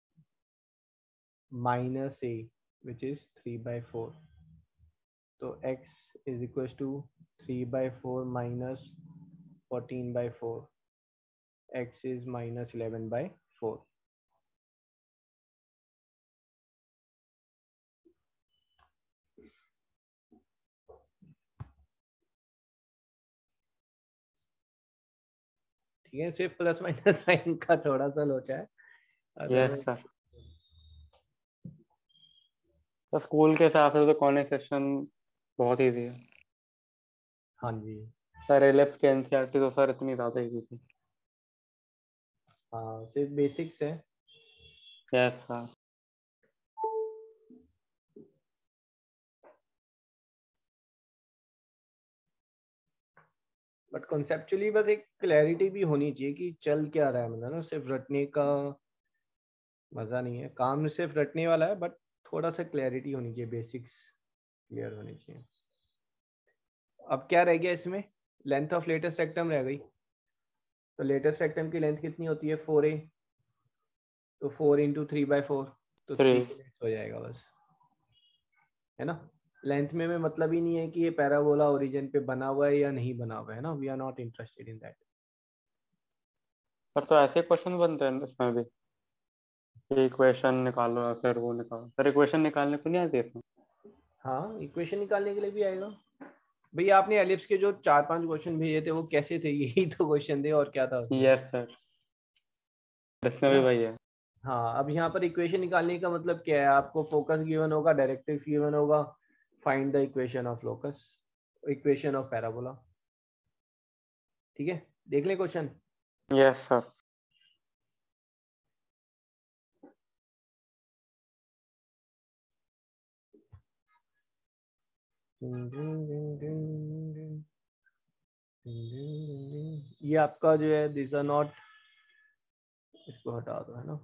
Speaker 1: -a which is 3/4. तो x is equals to 3/4 minus 14/4. x is -11/4. ठीक है, सिर्फ प्लस माइनस साइन का थोड़ा सा लोचा है।
Speaker 3: यस सर तो स्कूल के हिसाब से तो कॉर्नर सेक्शन बहुत इजी है
Speaker 1: हाँ जी,
Speaker 3: सर एलिप्स की एनसीईआरटी तो सर इतनी ज्यादा इजी थी
Speaker 1: हाँ सिर्फ बेसिक्स है।
Speaker 3: यस सर
Speaker 1: बट कॉन्सेप्चुअली बस एक क्लैरिटी भी होनी चाहिए कि चल क्या रहा है, मतलब ना सिर्फ रटने का मजा नहीं है, काम सिर्फ रटने वाला है, बट थोड़ा सा क्लैरिटी होनी चाहिए, बेसिक्स क्लियर होनी चाहिए। अब क्या रह गया इसमें, लेंथ ऑफ लेटेस्ट रेक्टम रह गई। तो लेटेस्ट रेक्टम की लेंथ कितनी होती है, 4a, तो 4 × 3/4, तो 3
Speaker 3: 3
Speaker 1: हो जाएगा बस, है ना। लेंथ में मतलब ही नहीं है कि ये पैराबोला ओरिजिन पे बना हुआ है या नहीं बना हुआ है ना, we are not interested in that.
Speaker 3: Sir तो ऐसे क्वेश्चन बनते हैं इसमें भी इक्वेशन निकालो या फिर वो निकालो सर इक्वेशन निकालने को नहीं आती इसमें
Speaker 1: हाँ इक्वेशन निकालने के लिए भी आएगा भैया। आपने एलिप्स के जो 4-5 क्वेश्चन भेजे थे वो कैसे थे, यही तो क्वेश्चन थे और क्या था उसमें,
Speaker 3: यस सर इसमें
Speaker 1: है
Speaker 3: भी
Speaker 1: ना?
Speaker 3: वही है
Speaker 1: हाँ, अब यहाँ पर इक्वेशन निकालने का मतलब क्या है, आपको फोकस गिवन होगा, डायरेक्ट्रिक्स गिवन होगा, find the equation of locus, equation of parabola. ठीक है, देख ले क्वेश्चन।
Speaker 3: यस सर
Speaker 1: ये आपका जो है दिस आर नॉट, इसको हटा दो, है ना।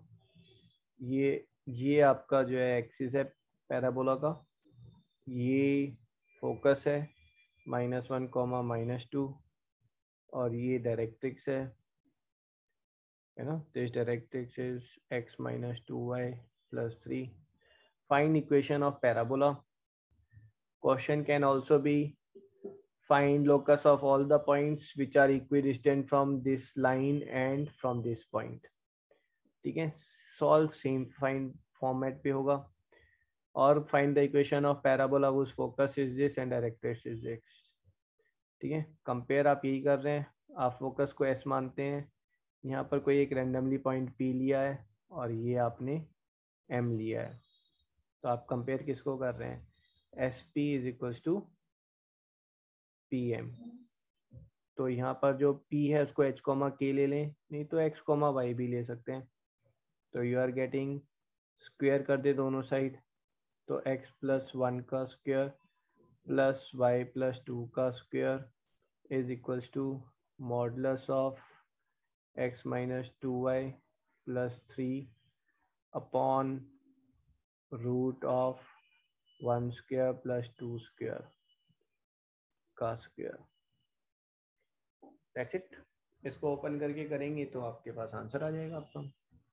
Speaker 1: ये आपका जो है एक्सिस है पैराबोला का, ये फोकस है -1, -2, और ये डायरेक्ट्रिक्स है ना। This directrix is x - 2y + 3. Find equation of parabola. Question can also be find locus of all the points which are equidistant from this line and from this point. ठीक है, solve same find format पे होगा, और find the equation of parabola whose focus is this and directrix is x. ठीक है, compare आप यही कर रहे हैं, आप फोकस को s मानते हैं, यहाँ पर कोई एक रैंडमली पॉइंट P लिया है और ये आपने M लिया है, तो आप कंपेयर किसको कर रहे हैं? SP is equals to PM। तो यहाँ पर जो P है उसको H, K ले लें, नहीं तो X, Y भी ले सकते हैं। तो यू आर गेटिंग, स्क्वायर कर दे दोनों साइड, तो x प्लस 1 का स्क्वायर प्लस y प्लस 2 का square is equals to modulus of x minus 2y plus 3 upon root of 1 square plus 2 square का स्क्वायर। That's it. इसको ओपन करके करेंगे तो आपके पास आंसर आ जाएगा आपका।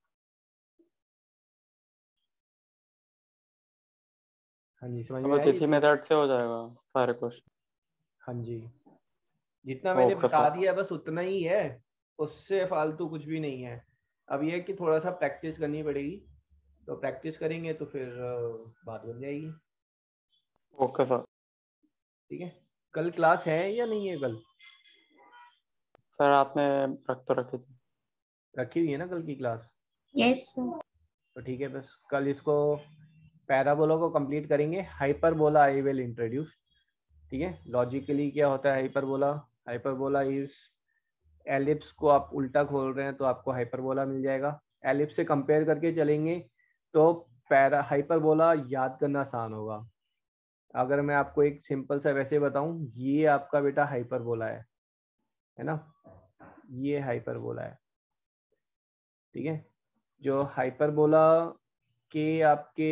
Speaker 1: हाँ जी, समझ में
Speaker 3: बस
Speaker 1: आई?
Speaker 3: इसी मेथड से हो जाएगा सारे क्वेश्चन।
Speaker 1: हाँ जी, जितना मैंने
Speaker 3: ओके
Speaker 1: बता
Speaker 3: सर।
Speaker 1: दिया बस उतना ही है, उससे फालतू कुछ भी नहीं है। अब ये है कि थोड़ा सा प्रैक्टिस करनी पड़ेगी, तो प्रैक्टिस करेंगे तो फिर बात बन जाएगी।
Speaker 3: Okay sir.
Speaker 1: ठीक है, कल क्लास है या नहीं है? कल
Speaker 3: सर आपने रख तो रखी थी।
Speaker 1: रखी हुई है ना कल की क्लास?
Speaker 2: Yes, sir.
Speaker 1: तो ठीक है, बस कल इसको पैराबोला को कंप्लीट करेंगे। Hyperbola I will introduce. ठीक है, लॉजिकली क्या होता है हाइपरबोला? हाइपरबोला इज एलिप्स को आप उल्टा खोल रहे हैं तो आपको हाइपरबोला मिल जाएगा। एलिप्स से कंपेयर करके चलेंगे तो पैरा हाइपरबोला याद करना आसान होगा। अगर मैं आपको एक सिंपल सा वैसे बताऊं, ये आपका बेटा हाइपरबोला है ना, ये हाइपरबोला है। ठीक है, जो हाइपरबोला के आपके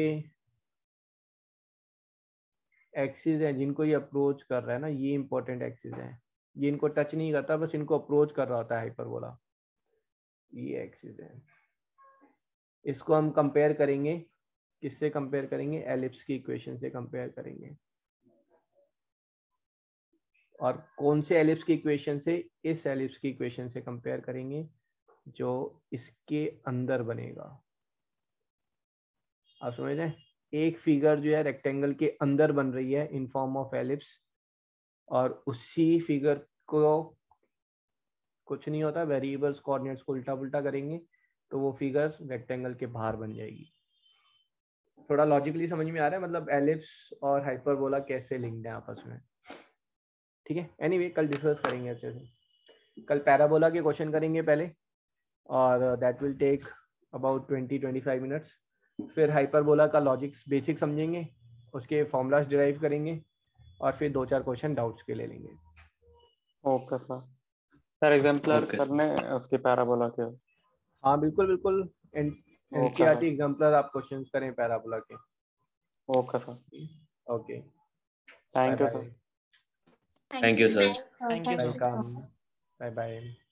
Speaker 1: एक्सिस हैं जिनको ये अप्रोच कर रहा है ना, ये इंपॉर्टेंट एक्सिस हैं, ये इनको टच नहीं करता, बस इनको अप्रोच कर रहा होता है हाइपरबोला। ये एक्सिस है, इसको हम कंपेयर करेंगे, किससे कंपेयर करेंगे? एलिप्स की इक्वेशन से कंपेयर करेंगे। और कौन से एलिप्स की इक्वेशन से? इस एलिप्स की इक्वेशन से कंपेयर करेंगे जो इसके अंदर बनेगा। आप समझ रहे हैं? एक फिगर जो है रेक्टेंगल के अंदर बन रही है इन फॉर्म ऑफ एलिप्स, और उसी फिगर को कुछ नहीं होता, वेरिएबल्स कोऑर्डिनेट्स को उल्टा पुल्टा करेंगे तो वो फिगर रेक्टेंगल के बाहर बन जाएगी। थोड़ा लॉजिकली समझ में आ रहा है? मतलब एलिप्स और हाइपरबोला कैसे लिंक्ड है आपस में। ठीक है, एनीवे कल डिस्कस करेंगे अच्छे से। कल पैराबोला के क्वेश्चन करेंगे पहले, और that will take about 20-25 minutes. फिर हाइपरबोला का लॉजिक्स बेसिक समझेंगे, उसके फॉर्मूलाज डिराइव करेंगे, और फिर 2-4 क्वेश्चन डाउट्स के ले लेंगे।
Speaker 3: Okay sir. Sir exemplar
Speaker 4: okay.
Speaker 3: करने उसके पैराबोला के।
Speaker 1: हाँ बिल्कुल बिल्कुल,
Speaker 3: ओके
Speaker 1: एनसीईआरटी
Speaker 3: सर।
Speaker 1: एग्जाम्पलर आप क्वेश्चन करें पैराबोला के।
Speaker 3: Okay sir.
Speaker 1: Okay, bye
Speaker 3: thank you
Speaker 1: bye.
Speaker 3: Sir.
Speaker 4: Thank you sir.
Speaker 2: Thank you,
Speaker 5: Thank you,
Speaker 2: sir.
Speaker 5: sir.
Speaker 1: Welcome, bye bye.